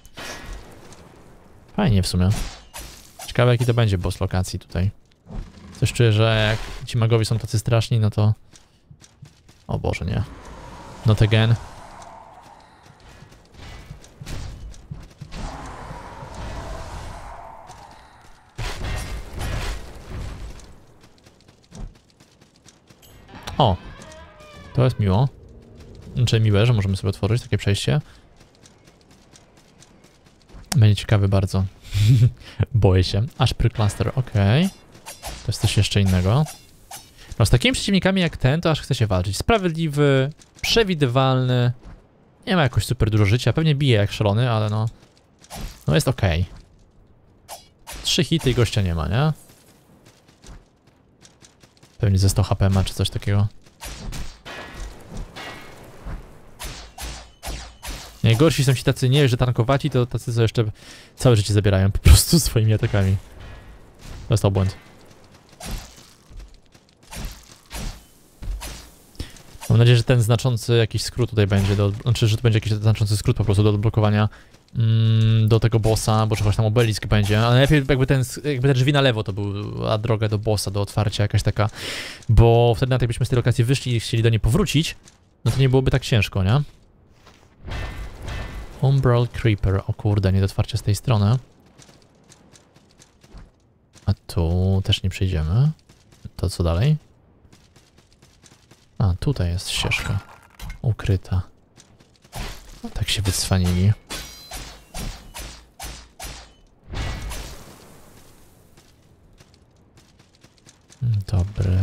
Fajnie w sumie. Ciekawe jaki to będzie boss lokacji tutaj. Coś czuję, że jak ci magowie są tacy straszni, no to... O Boże, nie. Not again. O! To jest miło. Znaczy miłe, że możemy sobie otworzyć takie przejście. Będzie ciekawy bardzo. Boję się. Ashper Cluster, okej. Okay. To jest coś jeszcze innego. No z takimi przeciwnikami jak ten, to aż chce się walczyć. Sprawiedliwy, przewidywalny. Nie ma jakoś super dużo życia. Pewnie bije jak szalony, ale no... No jest okej. Okay. Trzy hity i gościa nie ma, nie? Pewnie ze sto H P ma czy coś takiego. Najgorsi są ci tacy nie, że tankowaci, to tacy co jeszcze całe życie zabierają po prostu swoimi atakami. To jest obłęd. Mam nadzieję, że ten znaczący jakiś skrót tutaj będzie, do, znaczy, że to będzie jakiś znaczący skrót po prostu do odblokowania mm, do tego bossa, bo czegoś tam obelisk będzie, ale najlepiej jakby, ten, jakby te drzwi na lewo to była droga do bossa, do otwarcia jakaś taka, bo wtedy na tej byśmy z tej lokacji wyszli i chcieli do niej powrócić, no to nie byłoby tak ciężko, nie? Umbral Creeper, o kurde, nie do otwarcia z tej strony. A tu też nie przejdziemy. To co dalej? A, tutaj jest ścieżka. Ukryta. No, tak się wycwanili. Dobra.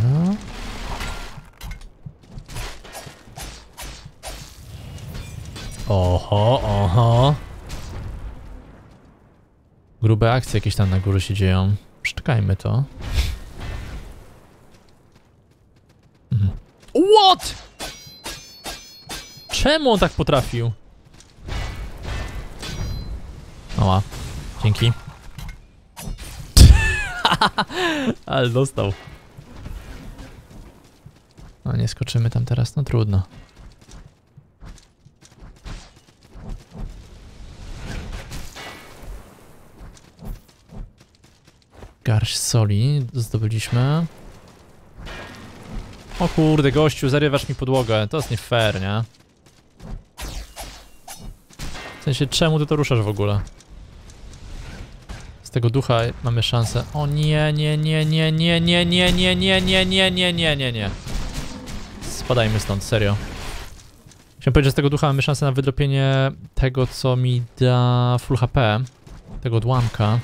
Oho, oho. Grube akcje jakieś tam na górze się dzieją. Przeczekajmy to. What? Czemu on tak potrafił? Oła, dzięki. Ale dostał. No nie skoczymy tam teraz, no trudno. Garść soli zdobyliśmy. O kurde, gościu, zarywasz mi podłogę. To jest nie fair, nie? W sensie, czemu ty to ruszasz w ogóle? Z tego ducha mamy szansę. O nie, nie, nie, nie, nie, nie, nie, nie, nie, nie, nie, nie, nie, nie, nie. Spadajmy stąd, serio. Chciałem powiedzieć, że z tego ducha mamy szansę na wydropienie tego, co mi da full H P. Tego odłamka.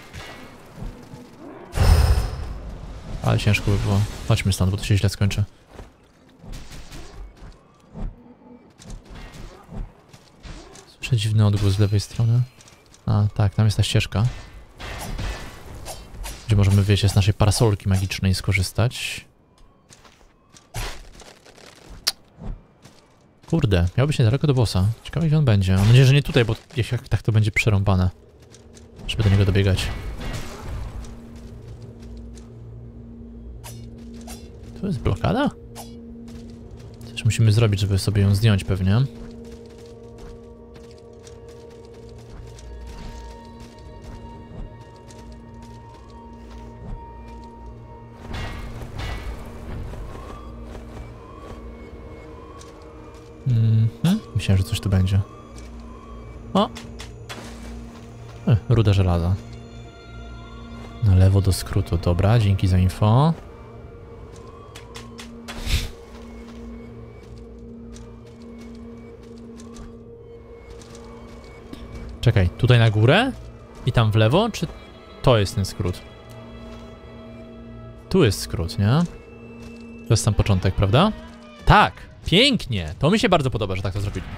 Ale ciężko by było. Chodźmy stąd, bo to się źle skończy. Słyszę dziwny odgłos z lewej strony. A, tak, tam jest ta ścieżka. Gdzie możemy, wiecie, z naszej parasolki magicznej skorzystać. Kurde, miał być niedaleko do bossa. Ciekawe, gdzie on będzie. Mam nadzieję, że nie tutaj, bo jak tak to będzie przerąbane. Żeby do niego dobiegać. Tu jest blokada? Coś musimy zrobić, żeby sobie ją zdjąć pewnie. Mhm. Myślałem, że coś tu będzie. O! E, ruda żelaza. Na lewo do skrótu, dobra, dzięki za info. Czekaj, tutaj na górę? I tam w lewo? Czy to jest ten skrót? Tu jest skrót, nie? To jest sam początek, prawda? Tak! Pięknie! To mi się bardzo podoba, że tak to zrobili.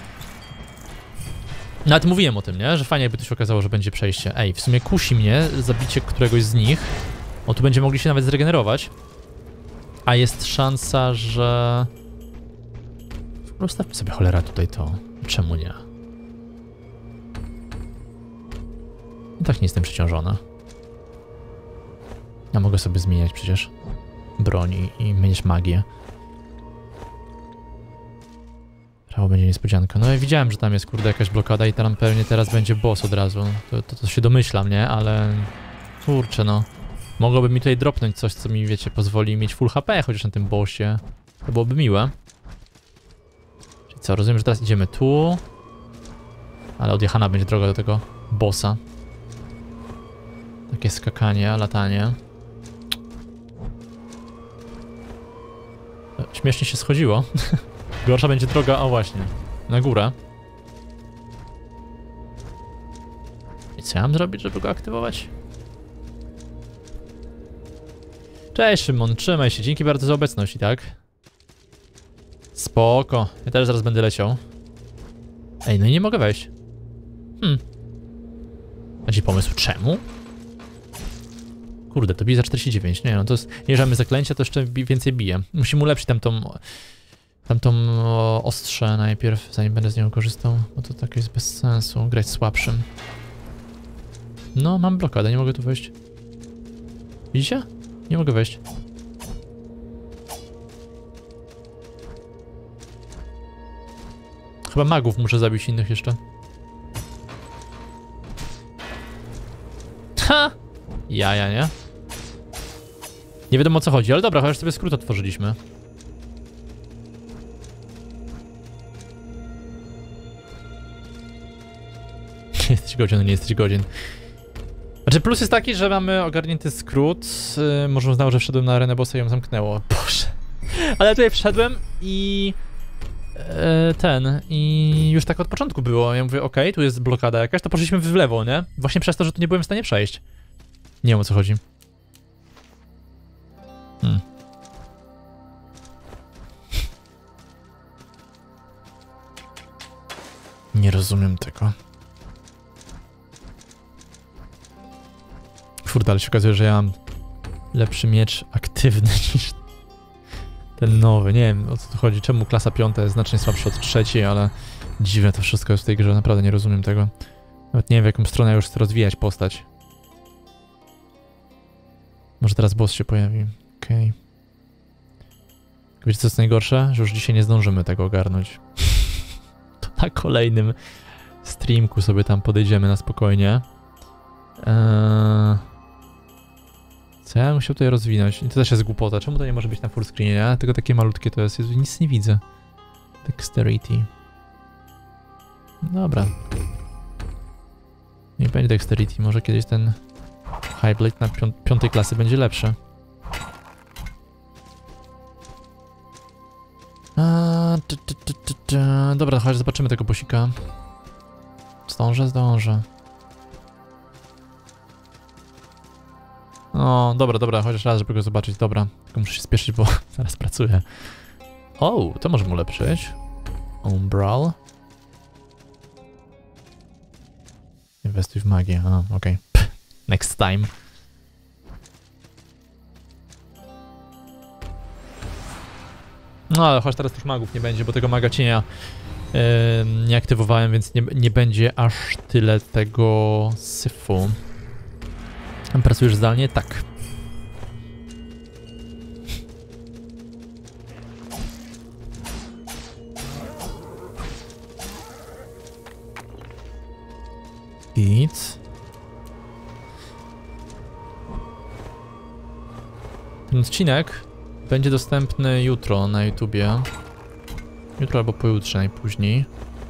Nawet mówiłem o tym, nie? Że fajnie jakby to się okazało, że będzie przejście. Ej, w sumie kusi mnie zabicie któregoś z nich. O, tu będziemy mogli się nawet zregenerować. A jest szansa, że... Ustawmy sobie cholera tutaj to. Czemu nie? I tak nie jestem przeciążony. Ja mogę sobie zmieniać przecież broń i, i mieć magię. Prawo będzie niespodzianka. No ja widziałem, że tam jest kurde jakaś blokada i tam pewnie teraz będzie boss od razu. To, to, to się domyślam, nie? Ale... Kurczę no. Mogłoby mi tutaj dropnąć coś, co mi, wiecie, pozwoli mieć full H P chociaż na tym bossie. To byłoby miłe. Czyli co, rozumiem, że teraz idziemy tu. Ale odjechana będzie droga do tego bossa. Takie skakanie, latanie. Śmiesznie się schodziło. Gorsza będzie droga, o właśnie, na górę. I co ja mam zrobić, żeby go aktywować? Cześć Szymon, trzymaj się, dzięki bardzo za obecność i tak. Spoko, ja też zaraz będę leciał. Ej, no i nie mogę wejść. Hmm. Macie pomysł czemu? Kurde, to bije za czterdzieści dziewięć, nie no to jest... Nie, że mamy zaklęcia, to jeszcze więcej bije. Musimy ulepszyć tamtą... Tamtą ostrze najpierw, zanim będę z nią korzystał, bo to tak jest bez sensu, grać słabszym. No, mam blokadę, nie mogę tu wejść. Widzicie? Nie mogę wejść. Chyba magów muszę zabić innych jeszcze. Ha! Jaja, nie? Nie wiadomo o co chodzi, ale dobra, chociaż sobie skrót otworzyliśmy. Nie jesteś godzien, nie jesteś godzien. Znaczy plus jest taki, że mamy ogarnięty skrót. Yy, może uznało, że wszedłem na arenę bossa i ją zamknęło. Boże. Ale tutaj wszedłem i... Yy, ten... I już tak od początku było. Ja mówię, okej, okay, tu jest blokada jakaś, to poszliśmy w lewo, nie? Właśnie przez to, że tu nie byłem w stanie przejść. Nie wiem o co chodzi. Hmm. Nie rozumiem tego. Kurde, ale się okazuje, że ja mam lepszy miecz aktywny niż ten nowy, nie wiem o co tu chodzi, czemu klasa piąta jest znacznie słabsza od trzeciej, ale dziwne to wszystko jest w tej grze, naprawdę nie rozumiem tego. Nawet nie wiem w jaką stronę ja już chcę rozwijać postać. Może teraz boss się pojawi, okej. Okay. Wiecie co jest najgorsze? Że już dzisiaj nie zdążymy tego ogarnąć. To na kolejnym streamku sobie tam podejdziemy na spokojnie. Eee... Co ja bym musiał tutaj rozwinąć? I to też jest głupota. Czemu to nie może być na full screenie? Ja? Tylko takie malutkie to jest. Jezu, nic nie widzę. Dexterity. Dobra. Nie będzie dexterity. Może kiedyś ten High Blade na pią piątej klasy będzie lepszy. A, ty, ty, ty, ty, ty. Dobra, chodź, zobaczymy tego bosika. Zdążę, zdążę. No, dobra, dobra, chociaż raz, żeby go zobaczyć, dobra. Tylko muszę się spieszyć, bo zaraz pracuję. O, to możemy ulepszyć. Umbral. Inwestuj w magię, a, okej. Okay. Next time. No, ale choć teraz tych magów nie będzie, bo tego maga cienia yy, nie aktywowałem, więc nie, nie będzie aż tyle tego syfu. Pracujesz zdalnie? Tak. Git. Ten odcinek będzie dostępny jutro na YouTubie. Jutro albo pojutrze najpóźniej.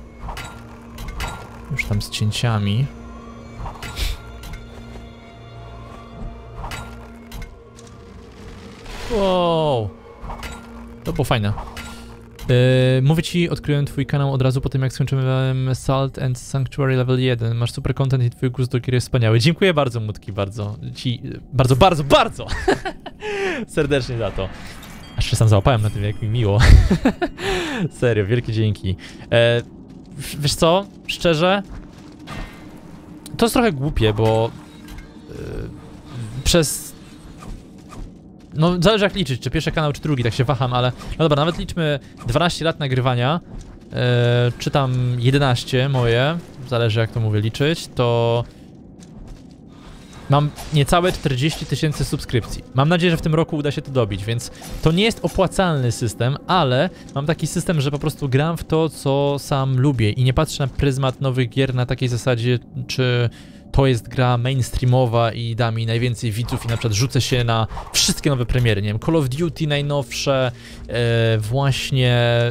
Już tam z cięciami. Wow. To było fajne. Yy, mówię ci, odkryłem twój kanał od razu po tym, jak skończyłem Salt and Sanctuary level jeden. Masz super content i twój gust do gier jest wspaniały. Dziękuję bardzo, Mutki, bardzo. Ci, bardzo, bardzo, bardzo serdecznie za to. Aż się sam załapałem na tym, jak mi miło. Serio, wielkie dzięki. Yy, wiesz co? Szczerze? To jest trochę głupie, bo yy, przez... No, zależy jak liczyć, czy pierwszy kanał, czy drugi, tak się waham, ale... No dobra, nawet liczmy dwanaście lat nagrywania, yy, czy tam jedenaście moje, zależy jak to mówię liczyć, to... Mam niecałe czterdzieści tysięcy subskrypcji. Mam nadzieję, że w tym roku uda się to dobić, więc to nie jest opłacalny system, ale mam taki system, że po prostu gram w to, co sam lubię i nie patrzę na pryzmat nowych gier na takiej zasadzie, czy... To jest gra mainstreamowa i da mi najwięcej widzów i na przykład rzucę się na wszystkie nowe premiery, nie wiem, Call of Duty najnowsze, e, właśnie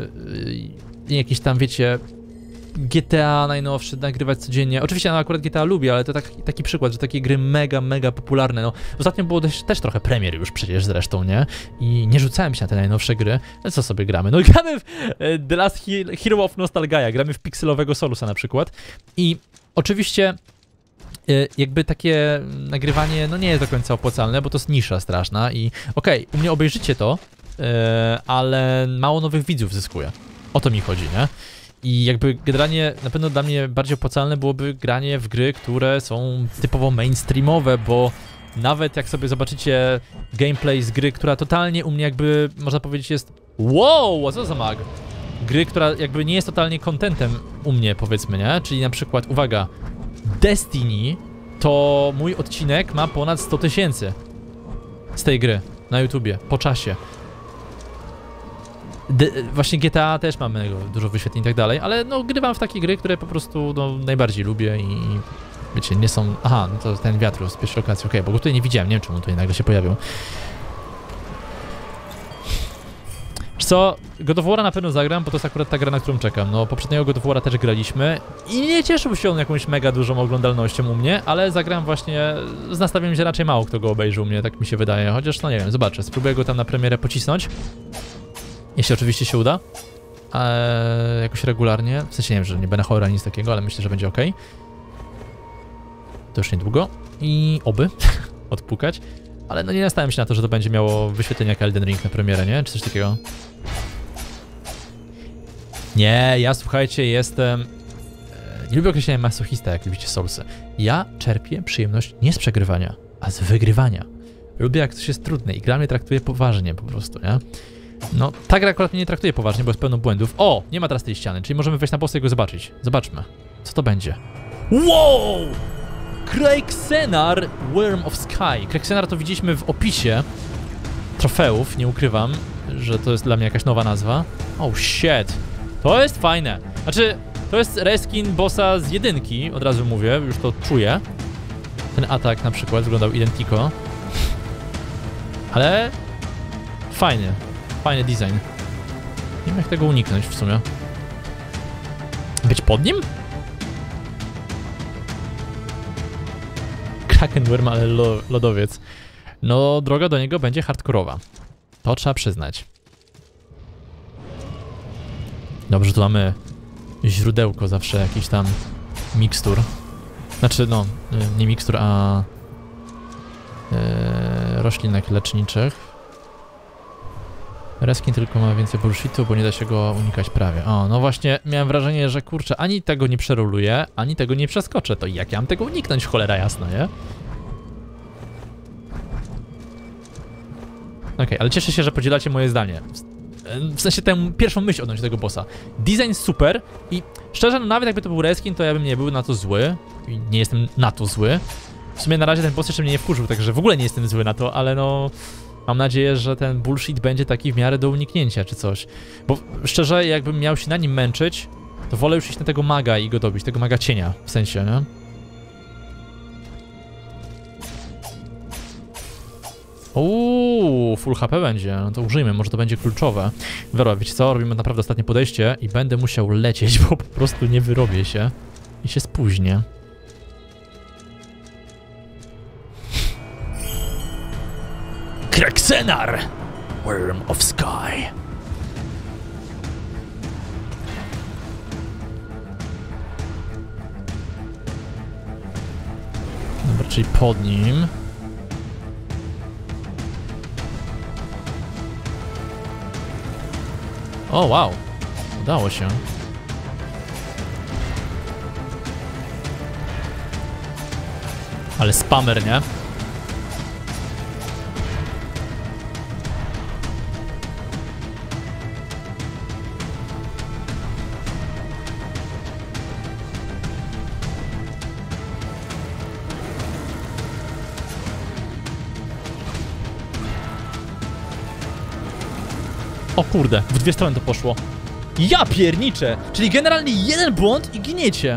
e, jakieś tam, wiecie, G T A najnowsze, nagrywać codziennie. Oczywiście ja akurat G T A lubię, ale to tak, taki przykład, że takie gry mega, mega popularne, no. Ostatnio było też, też trochę premier już przecież zresztą, nie? I nie rzucałem się na te najnowsze gry. No co sobie gramy? No gramy w e, The Last Hero of Nostalgia, gramy w pikselowego Solusa na przykład i oczywiście jakby takie nagrywanie no nie jest do końca opłacalne, bo to jest nisza straszna i okej, okay, u mnie obejrzycie to, yy, ale mało nowych widzów zyskuje. O to mi chodzi, nie? I jakby generalnie na pewno dla mnie bardziej opłacalne byłoby granie w gry, które są typowo mainstreamowe, bo nawet jak sobie zobaczycie gameplay z gry, która totalnie u mnie jakby, można powiedzieć, jest wow, a co za mag? Gry, która jakby nie jest totalnie contentem u mnie, powiedzmy, nie? Czyli na przykład, uwaga, Destiny, to mój odcinek ma ponad sto tysięcy z tej gry na YouTubie, po czasie. De właśnie G T A też mamy dużo wyświetleń i tak dalej, ale no grywam w takie gry, które po prostu no, najbardziej lubię i wiecie, nie są... Aha, no to ten wiatr z pierwszej lokacji, okej, okay, bo go tutaj nie widziałem, nie wiem czemu tutaj nagle się pojawił. Co? God of War'a na pewno zagram, bo to jest akurat ta gra, na którą czekam. No, poprzedniego God of War'a też graliśmy i nie cieszył się on jakąś mega dużą oglądalnością u mnie, ale zagram właśnie z nastawieniem, że raczej mało kto go obejrzy u mnie, tak mi się wydaje. Chociaż, no nie wiem, zobaczę, spróbuję go tam na premierę pocisnąć. Jeśli oczywiście się uda. Eee, jakoś regularnie. W sensie nie wiem, że nie będę horror nic takiego, ale myślę, że będzie ok. To już niedługo. I oby odpukać. Ale no nie nastawiam się na to, że to będzie miało wyświetlenie jak Elden Ring na premierę, nie? Czy coś takiego? Nie, ja słuchajcie, jestem... Nie lubię określenia masochista, jak lubicie Soulsy. Ja czerpię przyjemność nie z przegrywania, a z wygrywania. Lubię, jak coś jest trudne i gra mnie traktuje poważnie po prostu, nie? No, ta gra akurat mnie nie traktuje poważnie, bo jest pełno błędów. O, nie ma teraz tej ściany, czyli możemy wejść na bossa i go zobaczyć. Zobaczmy, co to będzie. Wow! Creixenar Worm of Sky. Creixenar to widzieliśmy w opisie trofeów, nie ukrywam, że to jest dla mnie jakaś nowa nazwa. Oh shit, to jest fajne. Znaczy, to jest reskin bossa z jedynki, od razu mówię, już to czuję. Ten atak na przykład wyglądał identico. Ale fajny, fajny design. Nie wiem jak tego uniknąć w sumie. Być pod nim? Krakenworm, ale lo, lodowiec. No, droga do niego będzie hardkorowa. To trzeba przyznać. Dobrze, tu mamy źródełko zawsze jakiś tam mikstur. Znaczy, no, nie mikstur, a yy, roślinek leczniczych. Reskin tylko ma więcej bullshitu, bo nie da się go unikać prawie. O, no właśnie, miałem wrażenie, że kurczę, ani tego nie przeroluję, ani tego nie przeskoczę. To jak ja mam tego uniknąć, cholera jasna, nie? Okej, okay, ale cieszę się, że podzielacie moje zdanie. W sensie tę pierwszą myśl odnośnie tego bossa. Design super i szczerze, no nawet jakby to był reskin, to ja bym nie był na to zły. I nie jestem na to zły. W sumie na razie ten boss jeszcze mnie nie wkurzył, także w ogóle nie jestem zły na to, ale no... Mam nadzieję, że ten bullshit będzie taki w miarę do uniknięcia czy coś. Bo szczerze, jakbym miał się na nim męczyć, to wolę już iść na tego maga i go dobić, tego maga cienia, w sensie, nie? Uuu, full H P będzie, no to użyjmy, może to będzie kluczowe. Dobra, wiecie co, robimy naprawdę ostatnie podejście i będę musiał lecieć, bo po prostu nie wyrobię się i się spóźnię. Creixenar Worm of Sky. Dobra, czyli pod nim. O, wow. Udało się. Ale spamer, nie? O kurde, w dwie strony to poszło. Ja pierniczę! Czyli generalnie jeden błąd i giniecie.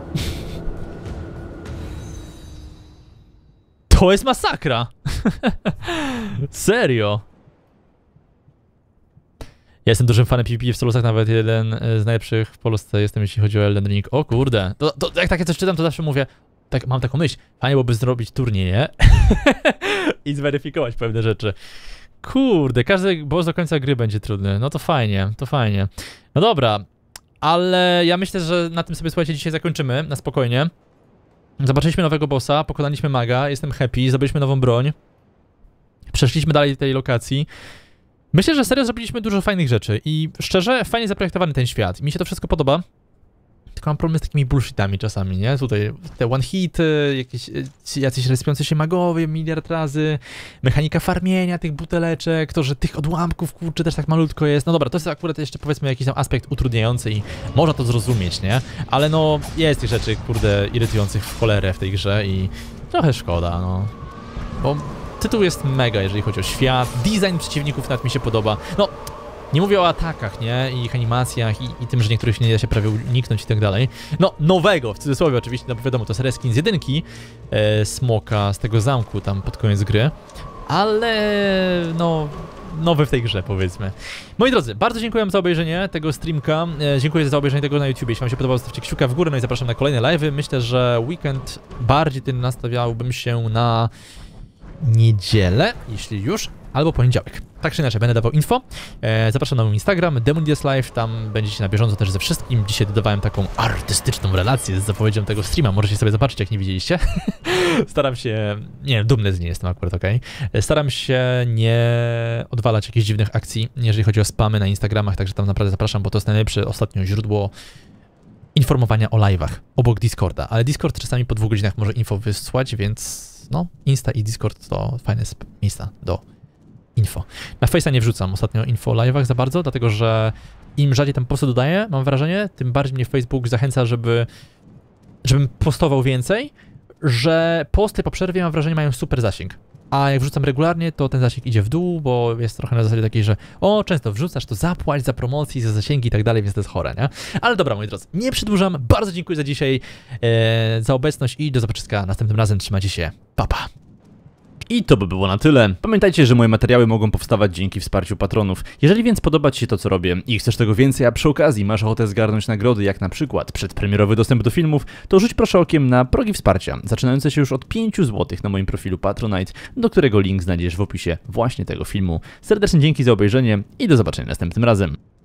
To jest masakra. Serio. Ja jestem dużym fanem PvP w Soulsach, nawet jeden z najlepszych w Polsce jestem, jeśli chodzi o Elden Ring. O kurde, to, to jak takie coś czytam, to zawsze mówię, tak, mam taką myśl, fajnie byłoby zrobić turniej, nie? I zweryfikować pewne rzeczy. Kurde, każdy boss do końca gry będzie trudny. No to fajnie, to fajnie. No dobra, ale ja myślę, że na tym sobie, słuchajcie, dzisiaj zakończymy, na spokojnie. Zobaczyliśmy nowego bossa, pokonaliśmy maga, jestem happy, zdobyliśmy nową broń. Przeszliśmy dalej do tej lokacji. Myślę, że serio zrobiliśmy dużo fajnych rzeczy i szczerze, fajnie zaprojektowany ten świat. Mi się to wszystko podoba. Tylko mam problem z takimi bullshitami czasami, nie? Tutaj te one-hity, jakieś jacyś respiący się magowie miliard razy, mechanika farmienia tych buteleczek, to, że tych odłamków, kurczę, też tak malutko jest. No dobra, to jest akurat jeszcze, powiedzmy, jakiś tam aspekt utrudniający i można to zrozumieć, nie? Ale no, jest tych rzeczy, kurde, irytujących w cholerę w tej grze i trochę szkoda, no. Bo tytuł jest mega, jeżeli chodzi o świat, design przeciwników nawet mi się podoba. No, nie mówię o atakach, nie? I ich animacjach, i, i tym, że niektórych nie da się prawie uniknąć i tak dalej. No, nowego, w cudzysłowie oczywiście, no bo wiadomo, to jest reskin z jedynki e, Smoka, z tego zamku tam pod koniec gry. Ale, no, nowy w tej grze, powiedzmy. Moi drodzy, bardzo dziękuję za obejrzenie tego streamka. E, dziękuję za obejrzenie tego na YouTubie. Jeśli wam się podobało, zostawcie kciuka w górę, no i zapraszam na kolejne live'y. Myślę, że weekend bardziej tym nastawiałbym się na niedzielę, jeśli już, albo poniedziałek. Tak czy inaczej, będę dawał info. E, zapraszam na mój Instagram, Demonidius Live, tam będziecie na bieżąco też ze wszystkim. Dzisiaj dodawałem taką artystyczną relację z zapowiedzią tego streama, możecie sobie zobaczyć, jak nie widzieliście. Staram się, nie wiem, dumny z niej jestem akurat, okej. Okay? Staram się nie odwalać jakichś dziwnych akcji, jeżeli chodzi o spamy na Instagramach, także tam naprawdę zapraszam, bo to jest najlepsze ostatnio źródło informowania o live'ach, obok Discorda, ale Discord czasami po dwóch godzinach może info wysłać, więc no, Insta i Discord to fajne miejsca do info. Na Face'a nie wrzucam ostatnio info o live'ach za bardzo, dlatego że im rzadziej tam posty dodaję, mam wrażenie, tym bardziej mnie Facebook zachęca, żeby żebym postował więcej, że posty po przerwie, mam wrażenie, mają super zasięg. A jak wrzucam regularnie, to ten zasięg idzie w dół, bo jest trochę na zasadzie takiej, że o, często wrzucasz, to zapłać za promocję, za zasięgi i tak dalej, więc to jest chore, nie? Ale dobra, moi drodzy, nie przedłużam, bardzo dziękuję za dzisiaj, e, za obecność i do zobaczyska następnym razem, trzymajcie się, pa pa! I to by było na tyle. Pamiętajcie, że moje materiały mogą powstawać dzięki wsparciu patronów. Jeżeli więc podoba Ci się to, co robię i chcesz tego więcej, a przy okazji masz ochotę zgarnąć nagrody, jak na przykład przedpremierowy dostęp do filmów, to rzuć proszę okiem na progi wsparcia, zaczynające się już od pięciu złotych na moim profilu Patronite, do którego link znajdziesz w opisie właśnie tego filmu. Serdecznie dzięki za obejrzenie i do zobaczenia następnym razem.